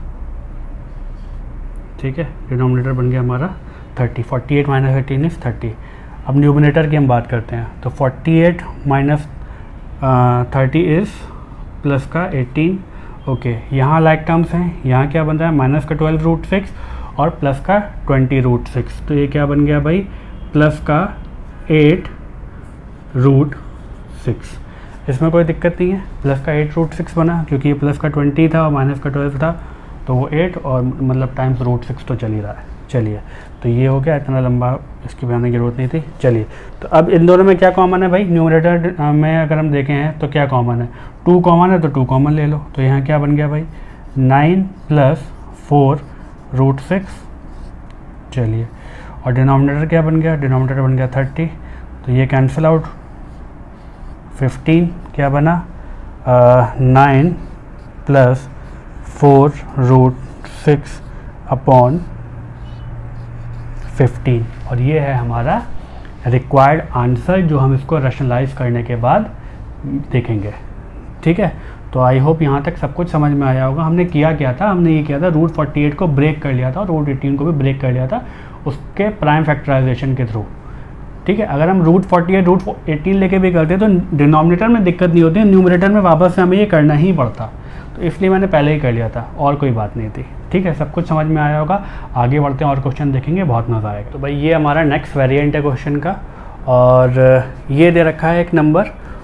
ठीक है, डिनोमिनेटर बन गया हमारा thirty, forty eight minus eighteen is thirty. अब न्यूमरेटर की हम बात करते हैं, तो forty eight minus thirty is plus का एटीन। ओके, यहाँ लाइक टर्म्स हैं, यहाँ क्या बन रहा है, माइनस का ट्वेल्व रूट सिक्स और प्लस का ट्वेंटी रूट सिक्स, तो ये क्या बन गया भाई, प्लस का एट रूट सिक्स। इसमें कोई दिक्कत नहीं है, प्लस का एट रूट सिक्स बना, क्योंकि ये प्लस का ट्वेंटी था और माइनस का ट्वेल्व था, तो वो एट और मतलब टाइम्स रूट सिक्स तो चल ही रहा है। चलिए, तो ये हो गया, इतना लंबा इसकी बनाने की जरूरत नहीं थी। चलिए, तो अब इन दोनों में क्या कॉमन है भाई, न्यूमरेटर में अगर हम देखें हैं तो क्या कॉमन है, टू कॉमन है, तो टू कॉमन ले लो, तो यहाँ क्या बन गया भाई, nine plus four root six. चलिए, और डिनोमिनेटर क्या बन गया, डिनोमिनेटर बन गया थर्टी, तो ये कैंसिल आउट, फिफ्टीन क्या बना, nine plus four root six upon fifteen, और ये है हमारा रिक्वायर्ड आंसर जो हम इसको रैशनलाइज करने के बाद देखेंगे। ठीक है, तो आई होप यहाँ तक सब कुछ समझ में आया होगा। हमने किया क्या था, हमने ये किया था रूट फोर्टी एट को ब्रेक कर लिया था और रूट एटीन को भी ब्रेक कर लिया था उसके प्राइम फैक्टराइजेशन के थ्रू। ठीक है, अगर हम root forty eight root eighteen लेके भी करते तो डिनोमिनेटर में दिक्कत नहीं होती, न्यूमरेटर में वापस से हमें ये करना ही पड़ता, तो इसलिए मैंने पहले ही कर लिया था, और कोई बात नहीं थी। ठीक है, सब कुछ समझ में आया होगा। आगे बढ़ते हैं और क्वेश्चन देखेंगे, बहुत मज़ा आएगा। तो भाई ये हमारा नेक्स्ट वेरिएंट है क्वेश्चन का, और ये दे रखा है एक नंबर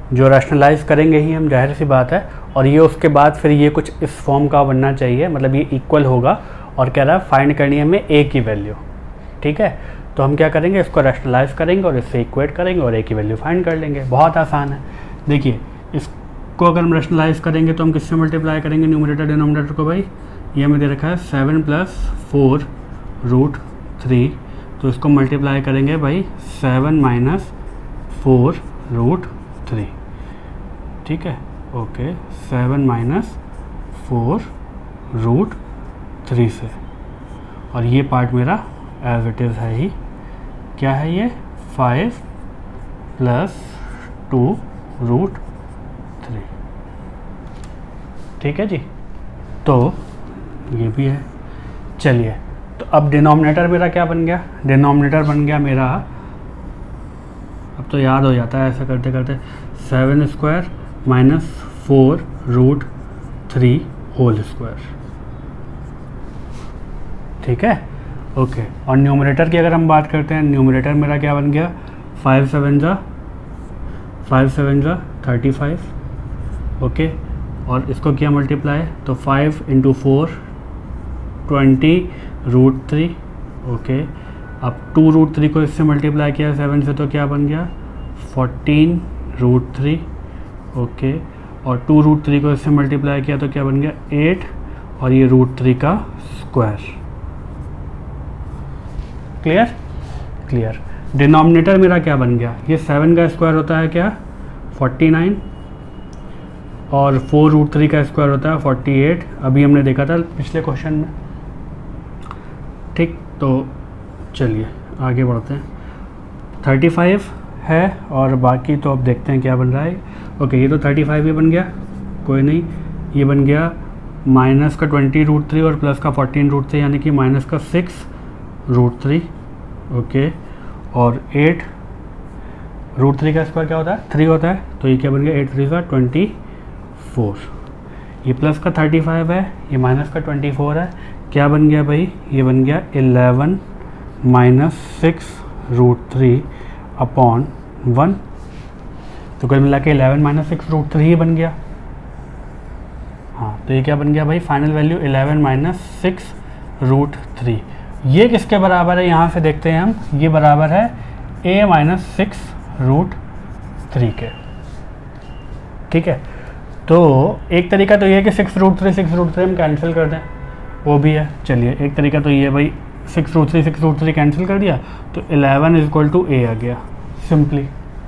जो रैशनलाइज करेंगे ही हम, जाहिर सी बात है। और ये उसके बाद फिर ये कुछ इस फॉर्म का बनना चाहिए, मतलब ये इक्वल होगा और कह रहा है फाइंड करनी है हमें ए की वैल्यू, ठीक है। तो हम क्या करेंगे, इसको रैशनलाइज करेंगे और इससे इक्वेट करेंगे और ए की वैल्यू फाइंड कर लेंगे। बहुत आसान है। देखिए इसको अगर हम रैशनलाइज करेंगे तो हम किससे मल्टीप्लाई करेंगे न्यूमरेटर डिनोमिनेटर को भाई, ये हमें दे रखा है seven plus four root three, तो इसको मल्टीप्लाई करेंगे भाई seven minus four root three, ठीक है। Okay, seven minus four root three से, और ये पार्ट मेरा एज इट इज़ है ही, क्या है ये, five plus two root three, ठीक है जी। तो ये भी है। चलिए, तो अब डिनोमिनेटर मेरा क्या बन गया, डिनोमिनेटर बन गया मेरा, अब तो याद हो जाता है ऐसा करते करते, seven square minus four root three whole square, ठीक है। ओके, और न्यूमरेटर की अगर हम बात करते हैं, न्यूमरेटर मेरा क्या बन गया, फाइव सेवन ज़ा फाइव सेवन ज़ा थर्टी फाइव, ओके। और इसको किया मल्टीप्लाई, तो five into four twenty root three, okay. अब टू रूट थ्री को इससे मल्टीप्लाई किया सेवन से, तो क्या बन गया, फोर्टीन रूट थ्री, ओके। और टू रूट थ्री को इससे मल्टीप्लाई किया तो क्या बन गया, एट, और ये रूट थ्री का स्क्वायर। Clear clear. डिनोमिनेटर मेरा क्या बन गया, ये सेवन का स्क्वायर होता है क्या, फोर्टी नाइन, और फोर रूट थ्री का स्क्वायर होता है फोर्टी एट, अभी हमने देखा था पिछले क्वेश्चन में, ठीक। तो चलिए आगे बढ़ते हैं, थर्टी फाइव है और बाकी तो अब देखते हैं क्या बन रहा है। ओके, ये तो थर्टी फाइव ही बन गया, कोई नहीं, ये बन गया माइनस का ट्वेंटी रूट थ्री और प्लस का फोर्टीन रूट थ्री, यानी कि माइनस का सिक्स रूट थ्री, ओके। और एट रूट थ्री का स्क्वायर क्या होता है, थ्री होता है, तो ये क्या बन गया, एट थ्री का ट्वेंटी फोर। ये प्लस का थर्टी फाइव है, ये माइनस का ट्वेंटी फोर है, क्या बन गया भाई, ये बन गया eleven minus six root three upon one, तो कुल मिला के eleven minus six root three ही बन गया। हाँ, तो ये क्या बन गया भाई, final value eleven minus six root three. ये किसके बराबर है, यहाँ से देखते हैं हम, ये बराबर है a minus six root three के, ठीक है। तो एक तरीका तो ये है कि six root three six root three हम कैंसिल कर दें, वो भी है। चलिए, एक तरीका तो ये भाई, six root three six root three cancel कर दिया तो eleven is equal to a आ गया सिंपली।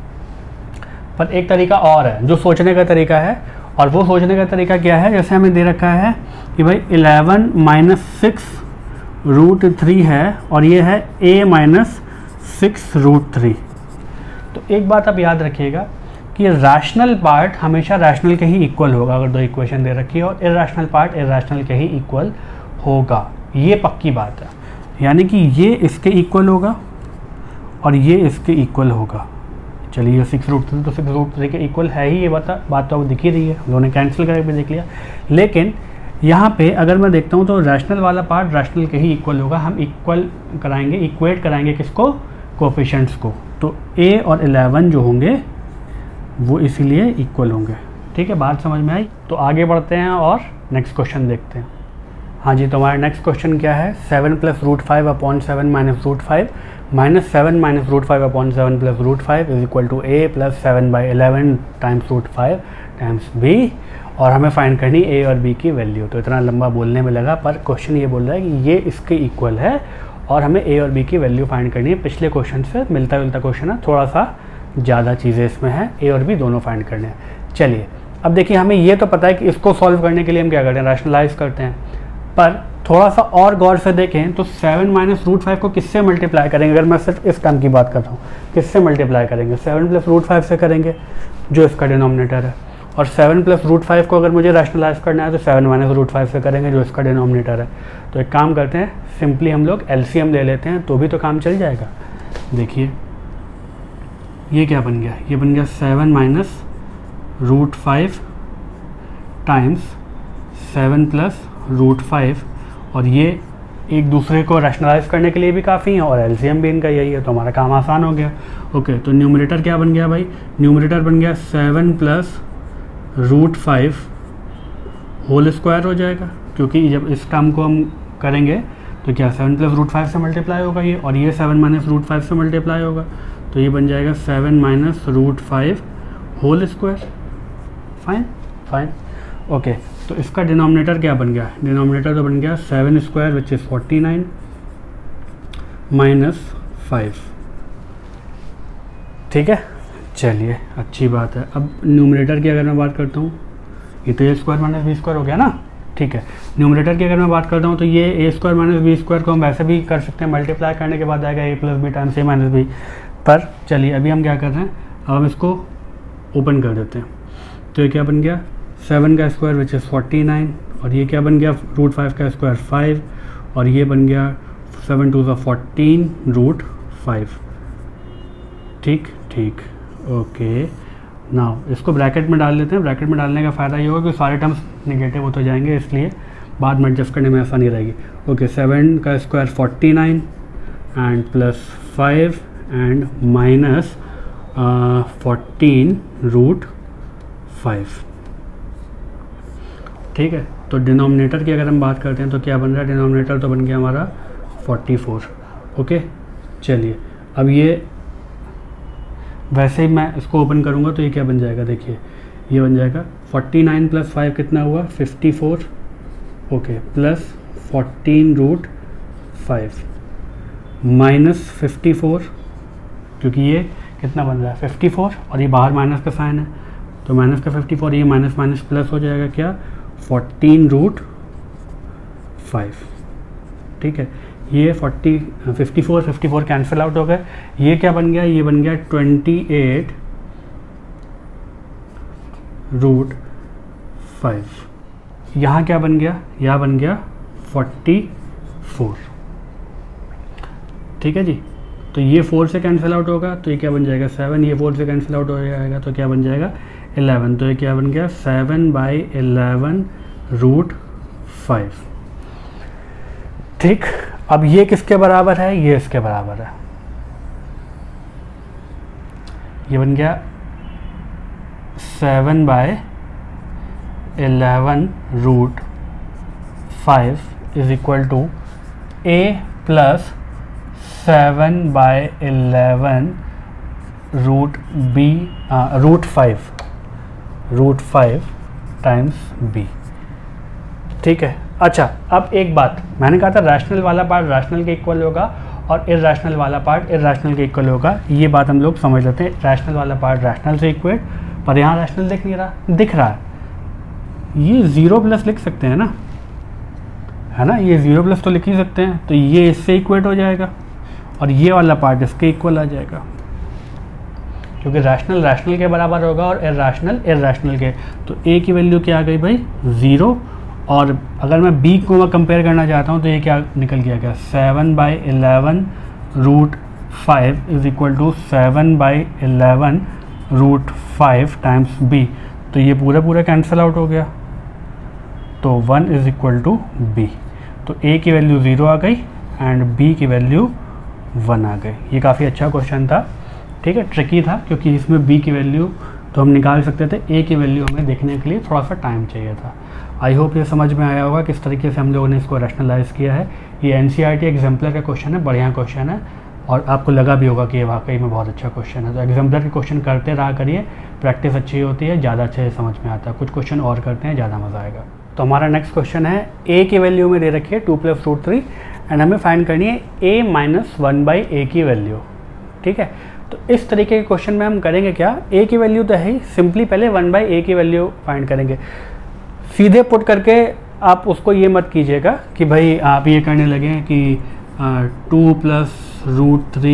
पर एक तरीका और है जो सोचने का तरीका है, और वो सोचने का तरीका क्या है, जैसे हमें दे रखा है कि भाई eleven minus six root three है और ये है a minus six root three. तो एक बात आप याद रखिएगा कि रैशनल पार्ट हमेशा रैशनल के ही इक्वल होगा, अगर दो इक्वेशन दे रखी है, और इरैशनल पार्ट इरैशनल के ही इक्वल होगा, ये पक्की बात है। यानी कि ये इसके इक्वल होगा और ये इसके इक्वल होगा। चलिए, ये सिक्स रूट थ्री तो सिक्स रूट थ्री के इक्वल है ही, ये बता बात तो अब दिख ही रही है, उन्होंने कैंसिल करके भी देख लिया। लेकिन यहाँ पे अगर मैं देखता हूँ तो रैशनल वाला पार्ट रैशनल के ही इक्वल होगा, हम इक्वल कराएंगे, इक्वेट कराएंगे किसको, कोफिशिएंट्स को। तो ए और इलेवन जो होंगे वो इसीलिए इक्वल होंगे, ठीक है। बात समझ में आई। तो आगे बढ़ते हैं और नेक्स्ट क्वेश्चन देखते हैं। हाँ जी, तो हमारा नेक्स्ट क्वेश्चन क्या है, seven plus root five upon seven minus root five minus seven minus root five upon seven plus root five is equal to a plus seven by eleven times root five times b, और हमें find करनी ए और b की value. तो इतना लंबा बोलने में लगा, पर क्वेश्चन ये बोल रहा है कि ये इसके इक्वल है और हमें ए और बी की वैल्यू फाइंड करनी है। पिछले क्वेश्चन से मिलता जुलता क्वेश्चन है, थोड़ा सा ज़्यादा चीज़ें इसमें हैं, ए और बी दोनों फाइंड करने हैं। चलिए, अब देखिए, हमें ये तो पता है कि इसको सॉल्व करने के लिए हम क्या करते हैं, रैशनलाइज करते हैं। पर थोड़ा सा और गौर से देखें तो सेवन माइनस रूट फाइव को किससे मल्टीप्लाई करेंगे, अगर मैं सिर्फ इस टर्म की बात कर रहा हूँ, किससे मल्टीप्लाई करेंगे, सेवन प्लस रूट फाइव से करेंगे जो इसका डिनोमिनेटर है, और सेवन प्लस रूट फाइव को अगर मुझे रैशनलाइज करना है तो सेवन माइनस रूट फाइव से करेंगे जो इसका डिनोमिनेटर है। तो एक काम करते हैं, सिंपली हम लोग एलसीएम ले लेते हैं, तो भी तो काम चल जाएगा। देखिए, ये क्या बन गया, ये बन गया seven minus root five times seven plus root five, और ये एक दूसरे को रैशनलाइज करने के लिए भी काफ़ी हैं और एलसीएम भी इनका यही है, तो हमारा काम आसान हो गया। ओके, तो न्यूमरेटर क्या बन गया भाई, न्यूमरेटर बन गया seven plus root five whole square हो जाएगा, क्योंकि जब इस काम को हम करेंगे तो क्या सेवन प्लस रूट फाइव से मल्टीप्लाई होगा ये, और ये सेवन माइनस रूट फाइव से मल्टीप्लाई होगा, तो ये बन जाएगा seven minus root five whole square. Fine fine okay, तो इसका डिनोमिनेटर क्या बन गया, डिनोमिनेटर तो बन गया seven square which is forty nine minus five. ठीक है, चलिए अच्छी बात है। अब न्यूमरेटर की अगर मैं बात करता हूँ, ये तो a square minus B square हो गया ना। ठीक है, न्यूमरेटर की अगर मैं बात करता हूँ तो ये a square minus B square को हम वैसे भी कर सकते हैं, मल्टीप्लाई करने के बाद आएगा a plus B times A minus b. पर चलिए अभी हम क्या कर रहे हैं, अब हम इसको ओपन कर देते हैं। तो ये क्या बन गया, सेवन का square which is forty nine, और ये क्या बन गया रूट फाइव का स्क्वायर फाइव, और ये बन गया सेवन टू ज़ा फोर्टीन रूट फाइव। ठीक ठीक ओके, नाउ इसको ब्रैकेट में डाल लेते हैं। ब्रैकेट में डालने का फ़ायदा ये होगा कि सारे टर्म्स नेगेटिव होते जाएंगे, इसलिए बाद में एडजस्ट करने में आसानी रहेगी। ओके, सेवन का square forty nine and plus five and minus fourteen root five. ठीक है, तो डिनोमिनेटर की अगर हम बात करते हैं तो क्या बन रहा है, डिनोमिनेटर तो बन गया हमारा फोर्टी फोर। ओके, चलिए अब ये वैसे ही मैं इसको ओपन करूँगा तो ये क्या बन जाएगा, देखिए ये बन जाएगा फोर्टी नाइन प्लस फाइव कितना हुआ fifty four. Okay, plus fourteen root five minus fifty four, क्योंकि ये कितना बन रहा है फिफ्टी फोर और ये बाहर माइनस का साइन है, तो माइनस का फिफ्टी फोर, ये माइनस माइनस प्लस हो जाएगा क्या फोर्टीन रूट फाइव। ठीक है, ये forty fifty four fifty four cancel out हो गए, ये क्या बन गया, ये बन गया ट्वेंटी एट रूट फाइव। यहाँ क्या बन गया, यहाँ बन गया फोर्टी फोर। ठीक है जी, तो ये फोर से कैंसिल आउट होगा तो ये क्या बन जाएगा सेवन, ये फोर से कैंसिल आउट हो जाएगा तो क्या बन जाएगा इलेवन, तो ये क्या बन गया seven by eleven root five. ठीक, अब ये किसके बराबर है, ये इसके बराबर है, ये बन गया seven by eleven root five is equal to a plus seven by eleven root b root five root five times b. ठीक है, अच्छा अब एक बात, मैंने कहा था रैशनल वाला पार्ट रैशनल के इक्वल होगा और इर्रेशनल वाला पार्ट इर्रेशनल के इक्वल होगा, ये बात हम लोग समझ लेते हैं। रैशनल वाला पार्ट रैशनल से इक्वेट, पर यहाँ रैशनल दिख नहीं रहा, दिख रहा है, ये ज़ीरो प्लस लिख सकते हैं ना, है ना, ये ज़ीरो प्लस तो लिख ही सकते हैं, तो ये इससे इक्वेट हो जाएगा और ये वाला पार्ट इसके इक्वल आ जाएगा, क्योंकि रैशनल रैशनल के बराबर होगा और इर्रेशनल इर्रेशनल के। तो ए की वैल्यू क्या आ गई भाई ज़ीरो, और अगर मैं बी को कंपेयर करना चाहता हूँ तो ये क्या निकल गया क्या seven by eleven root five is equal to seven by eleven root five times b, तो ये पूरा पूरा कैंसिल आउट हो गया, तो one is equal to b. तो ए की वैल्यू ज़ीरो आ गई एंड बी की वैल्यू वन आ गई। ये काफ़ी अच्छा क्वेश्चन था, ठीक है, ट्रिकी था, क्योंकि इसमें बी की वैल्यू तो हम निकाल सकते थे, ए की वैल्यू हमें देखने के लिए थोड़ा सा टाइम चाहिए था। आई होप ये समझ में आया होगा किस तरीके से हम लोगों ने इसको रैशनलाइज किया है। ये एनसीईआरटी एग्जाम्पलर का क्वेश्चन है, बढ़िया क्वेश्चन है, और आपको लगा भी होगा कि ये वाकई में बहुत अच्छा क्वेश्चन है। तो एग्जाम्पलर के क्वेश्चन करते रहा करिए, प्रैक्टिस अच्छी होती है, ज़्यादा अच्छे से समझ में आता है। कुछ क्वेश्चन और करते हैं, ज़्यादा मज़ा आएगा। तो हमारा नेक्स्ट क्वेश्चन है, ए की वैल्यू में दे रखी है two plus root three and हमें फाइंड करनी है a minus one by a की वैल्यू। ठीक है, तो इस तरीके के क्वेश्चन में हम करेंगे क्या, ए की वैल्यू तो है ही, सिंपली पहले वन बाई ए की वैल्यू फाइंड करेंगे। सीधे पुट करके आप उसको ये मत कीजिएगा कि भाई आप ये करने लगे कि two plus root three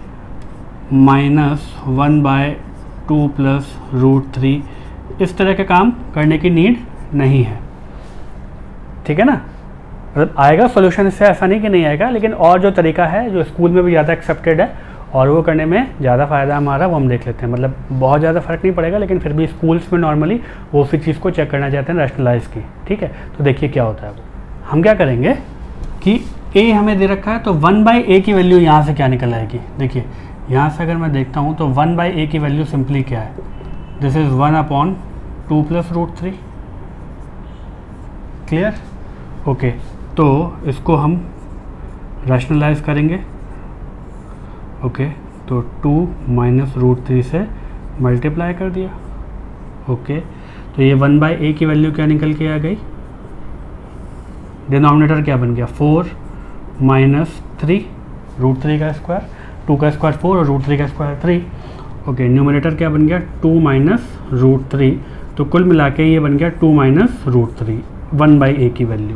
minus one by two plus root three, इस तरह के काम करने की नीड नहीं है। ठीक है ना, मतलब आएगा सॉल्यूशन इससे, ऐसा नहीं कि नहीं आएगा, लेकिन और जो तरीका है जो स्कूल में भी ज़्यादा एक्सेप्टेड है और वो करने में ज़्यादा फ़ायदा हमारा, वो हम देख लेते हैं। मतलब बहुत ज़्यादा फ़र्क नहीं पड़ेगा, लेकिन फिर भी स्कूल्स में नॉर्मली वो उसी चीज़ को चेक करना चाहते हैं, रैशनलाइज की। ठीक है, तो देखिए क्या होता है वो। हम क्या करेंगे कि ए हमें दे रखा है, तो वन बाई ए की वैल्यू यहाँ से क्या निकल आएगी, देखिए यहाँ से अगर मैं देखता हूँ तो वन बाई ए की वैल्यू सिंपली क्या है, this is one upon two plus root three. Clear? Okay, तो इसको हम रैशनलाइज करेंगे। ओके, तो टू माइनस रूट थ्री से मल्टीप्लाई कर दिया। ओके, तो ये वन बाई ए की वैल्यू क्या निकल के आ गई, डिनोमिनेटर क्या बन गया, four minus three, root three का स्क्वायर, टू का स्क्वायर फोर और रूट थ्री का स्क्वायर थ्री। ओके, न्यूमरेटर क्या बन गया, टू माइनस रूट थ्री, तो कुल मिला के ये बन गया two minus root three, one by a की वैल्यू।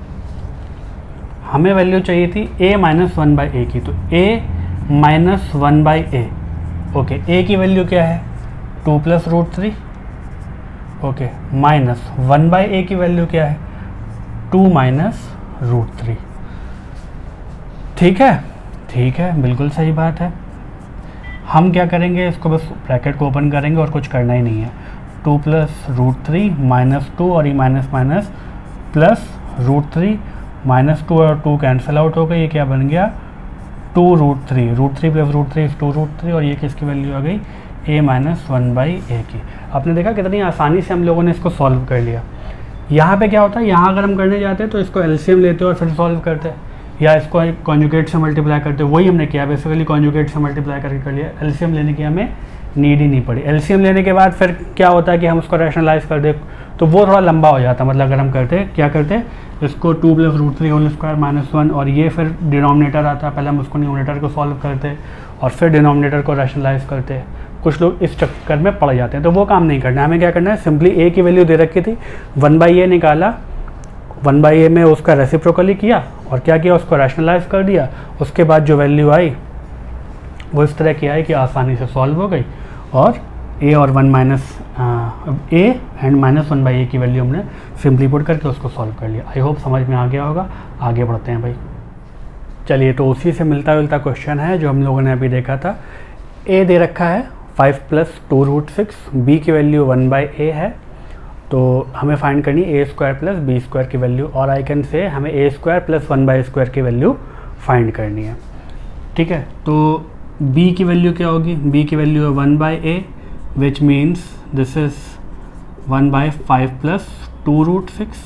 हमें वैल्यू चाहिए थी a minus one by a की, तो a minus one by a. Okay, a की वैल्यू क्या है, two plus root three. Okay, minus one by a की वैल्यू क्या है, टू माइनस रूट थ्री। ठीक है, ठीक है, बिल्कुल सही बात है। हम क्या करेंगे, इसको बस ब्रैकेट को ओपन करेंगे और कुछ करना ही नहीं है। Two plus root three minus two और ये minus minus plus root three, minus two और टू कैंसिल आउट हो गई, ये क्या बन गया, two root three, root three plus root three two root three, और ये किसकी वैल्यू आ गई, a minus one by a की। आपने देखा कितनी आसानी से हम लोगों ने इसको सॉल्व कर लिया। यहाँ पे क्या होता है, यहाँ अगर हम करने जाते हैं तो इसको एलसीएम लेते और फिर सॉल्व करते हैं, या इसको कॉन्जुगेट से मल्टीप्लाई करते, वही हमने किया, बेसिकली कॉन्जुगेट से मल्टीप्लाई करके कर लिया। एलसीएम लेने की हमें नीड ही नहीं पड़ी। एलसीएम लेने के बाद फिर क्या होता है कि हम उसको रैशनलाइज कर दे, तो वो थोड़ा लंबा हो जाता। मतलब अगर हम करते क्या करते, इसको two plus root three whole square minus one, और ये फिर डिनोमिनेटर आता है, पहले हम उसको न्यूमरेटर को सॉल्व करते और फिर डिनोमिनेटर को रैशनलाइज करते। कुछ लोग इस चक्कर में पड़ जाते हैं, तो वो काम नहीं करना है। हमें क्या करना है, सिंपली ए की वैल्यू दे रखी थी, वन बाई ए निकाला, वन बाई ए में उसका रेसिप्रोकली किया और क्या किया, उसको रैशनलाइज कर दिया। उसके बाद जो वैल्यू आई वो इस तरह की आई कि आसानी से सॉल्व हो गई, और ए और one minus a and minus one by a की वैल्यू हमने सिंपली पुट करके उसको सॉल्व कर लिया। आई होप समझ में आ गया होगा। आगे बढ़ते हैं भाई। चलिए, तो उसी से मिलता जुलता क्वेश्चन है जो हम लोगों ने अभी देखा था। ए दे रखा है five plus two root six, b की वैल्यू वन बाई ए है, तो हमें फाइंड करनी a square plus B square की वैल्यू, और आई कैन से हमें a square plus one by square की वैल्यू फाइंड करनी है। ठीक है, तो b की वैल्यू क्या होगी, b की वैल्यू है one by a, which means this is one by five plus two root six.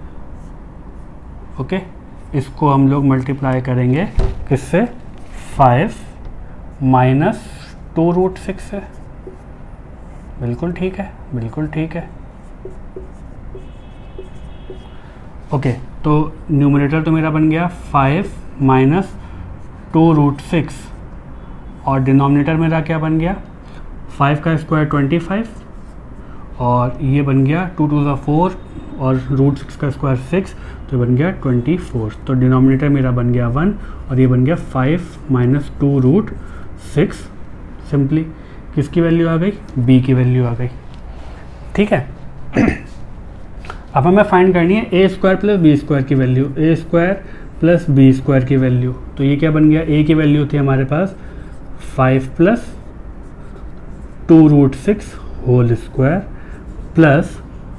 Okay, इसको हम लोग मल्टीप्लाई करेंगे किससे, five minus two root six से। बिल्कुल ठीक है, बिल्कुल ठीक है। ओके, तो न्यूमरेटर तो मेरा बन गया five minus two root six, और डिनोमिनेटर मेरा क्या बन गया, फाइव का स्क्वायर ट्वेंटी फाइव, और ये बन गया टू टू ज़ा फोर, और रूट सिक्स का स्क्वायर सिक्स, तो बन गया ट्वेंटी फोर। तो डिनोमिनेटर मेरा बन गया वन, और ये बन गया five minus two root six. Simply किसकी वैल्यू आ गई, b की वैल्यू आ गई। ठीक है, अब हमें फाइंड करनी है a square plus B square की value, a square plus B square की वैल्यू। तो ये क्या बन गया, ए की वैल्यू थी हमारे पास five plus two root six whole square plus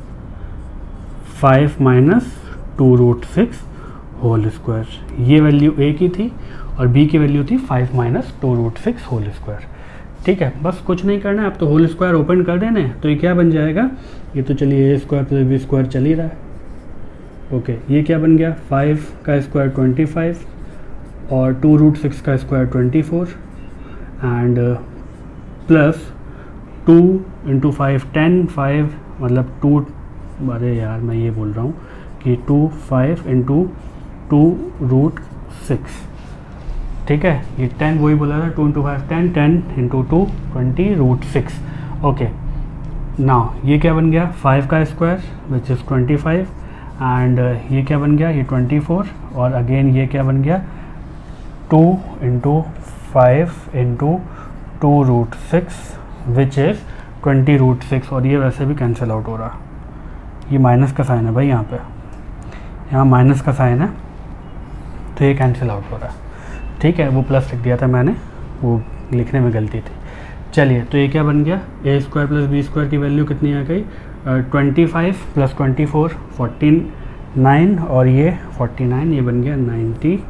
five minus two root six whole square. ये वैल्यू ए की थी और बी की वैल्यू थी five minus two root six whole square. ठीक है, बस कुछ नहीं करना है, अब तो होल स्क्वायर ओपन कर देना है। तो ये क्या बन जाएगा, ये तो चलिए a square plus B square चल ही रहा है। ओके, ये क्या बन गया, फाइव का स्क्वायर ट्वेंटी फाइव और टू रूट सिक्स का square twenty four and plus two into five ten, five मतलब टू, अरे यार मैं ये बोल रहा हूँ कि two five into two root six. ठीक है, ये टेन वही बोला था, two into five ten, ten into two twenty root six. Okay, now ये क्या बन गया, फाइव का square which is twenty five and ये क्या बन गया, ये ट्वेंटी फोर, और अगेन ये क्या बन गया, two into five into two root six which is twenty root six, और ये वैसे भी कैंसिल आउट हो रहा। ये माइनस का साइन है भाई, यहाँ पे यहाँ माइनस का साइन है, तो ये कैंसिल आउट हो रहा है। ठीक है, वो प्लस लिख दिया था मैंने, वो लिखने में गलती थी। चलिए, तो ये क्या बन गया, a square plus B square की वैल्यू कितनी आ गई, twenty five plus twenty four forty nine, और ये फोर्टी नाइन, ये बन गया नाइन्टी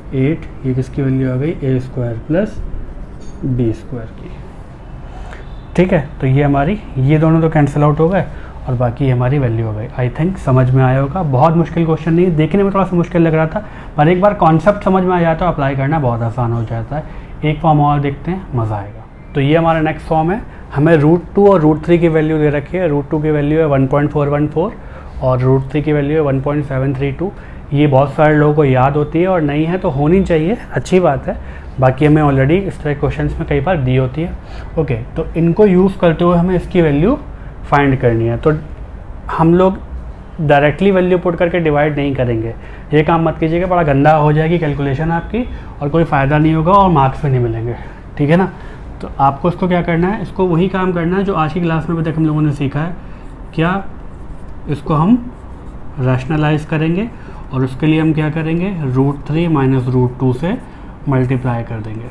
एट, ये किसकी वैल्यू आ गई, a square plus B square की। ठीक है, तो ये हमारी, ये दोनों तो कैंसिल आउट हो गए और बाकी हमारी वैल्यू हो गई। आई थिंक समझ में आया होगा। बहुत मुश्किल क्वेश्चन नहीं है, देखने में थोड़ा सा मुश्किल लग रहा था, पर एक बार कॉन्सेप्ट समझ में आ जाता है, अप्लाई करना बहुत आसान हो जाता है। एक फॉर्म और देखते हैं, मज़ा आएगा। तो ये हमारा नेक्स्ट फॉर्म है। हमें रूट टू और रूट थ्री की वैल्यू दे रखी है। रूट टू की वैल्यू है one point four one four और रूट थ्री की वैल्यू है one point seven three two. ये बहुत सारे लोगों को याद होती है और नहीं है तो होनी चाहिए, अच्छी बात है। बाकी हमें ऑलरेडी इस तरह क्वेश्चंस में कई बार दी होती है। ओके, तो इनको यूज़ करते हुए हमें इसकी वैल्यू फाइंड करनी है। तो हम लोग डायरेक्टली वैल्यू पुट करके डिवाइड नहीं करेंगे, ये काम मत कीजिएगा, बड़ा गंदा हो जाएगी कैलकुलेशन आपकी और कोई फ़ायदा नहीं होगा और मार्क्स भी नहीं मिलेंगे। ठीक है ना, तो आपको इसको क्या करना है, इसको वही काम करना है जो आज की क्लास में अभी तक हम लोगों ने सीखा है। क्या, इसको हम रैशनलाइज करेंगे और उसके लिए हम क्या करेंगे, root three minus root two से मल्टीप्लाई कर देंगे।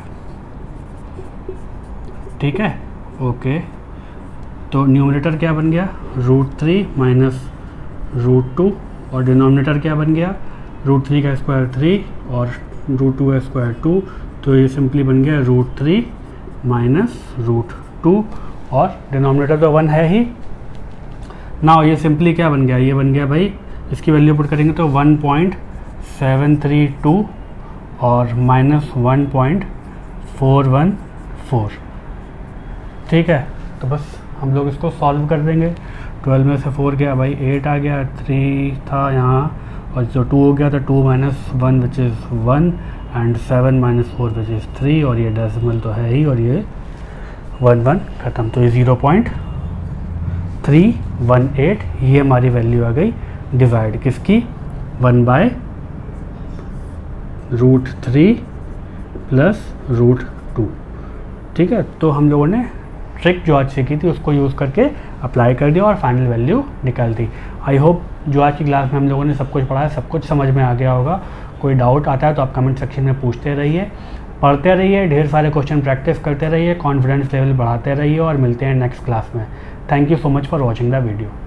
ठीक है, ओके। तो न्यूमरेटर क्या बन गया, root three minus root two और डिनोमिनेटर क्या बन गया, रूट थ्री का स्क्वायर थ्री और रूट टू का स्क्वायर टू। तो ये सिंपली बन गया root three minus root two और डिनोमिनेटर तो वन है ही ना। ये सिंपली क्या बन गया, ये बन गया भाई, इसकी वैल्यू पुट करेंगे तो one point seven three two और minus one point four one four. ठीक है, तो बस हम लोग इसको सॉल्व कर देंगे। ट्वेल्व में से फोर गया भाई, एट आ गया, थ्री था यहाँ और जो टू हो गया था two minus one which is one and seven minus four which is three और ये डेसिमल तो है ही और ये वन वन ख़त्म। तो ये zero point three one eight ये हमारी वैल्यू आ गई डिवाइड किसकी, one by root three plus root two. ठीक है, तो हम लोगों ने ट्रिक जो आज सीखी थी उसको यूज़ करके अप्लाई कर दिया और फाइनल वैल्यू निकाल दी। आई होप जो आज की क्लास में हम लोगों ने सब कुछ पढ़ा है सब कुछ समझ में आ गया होगा। कोई डाउट आता है तो आप कमेंट सेक्शन में पूछते रहिए, पढ़ते रहिए, ढेर सारे क्वेश्चन प्रैक्टिस करते रहिए, कॉन्फिडेंस लेवल बढ़ाते रहिए और मिलते हैं नेक्स्ट क्लास में। Thank you so much for watching the video.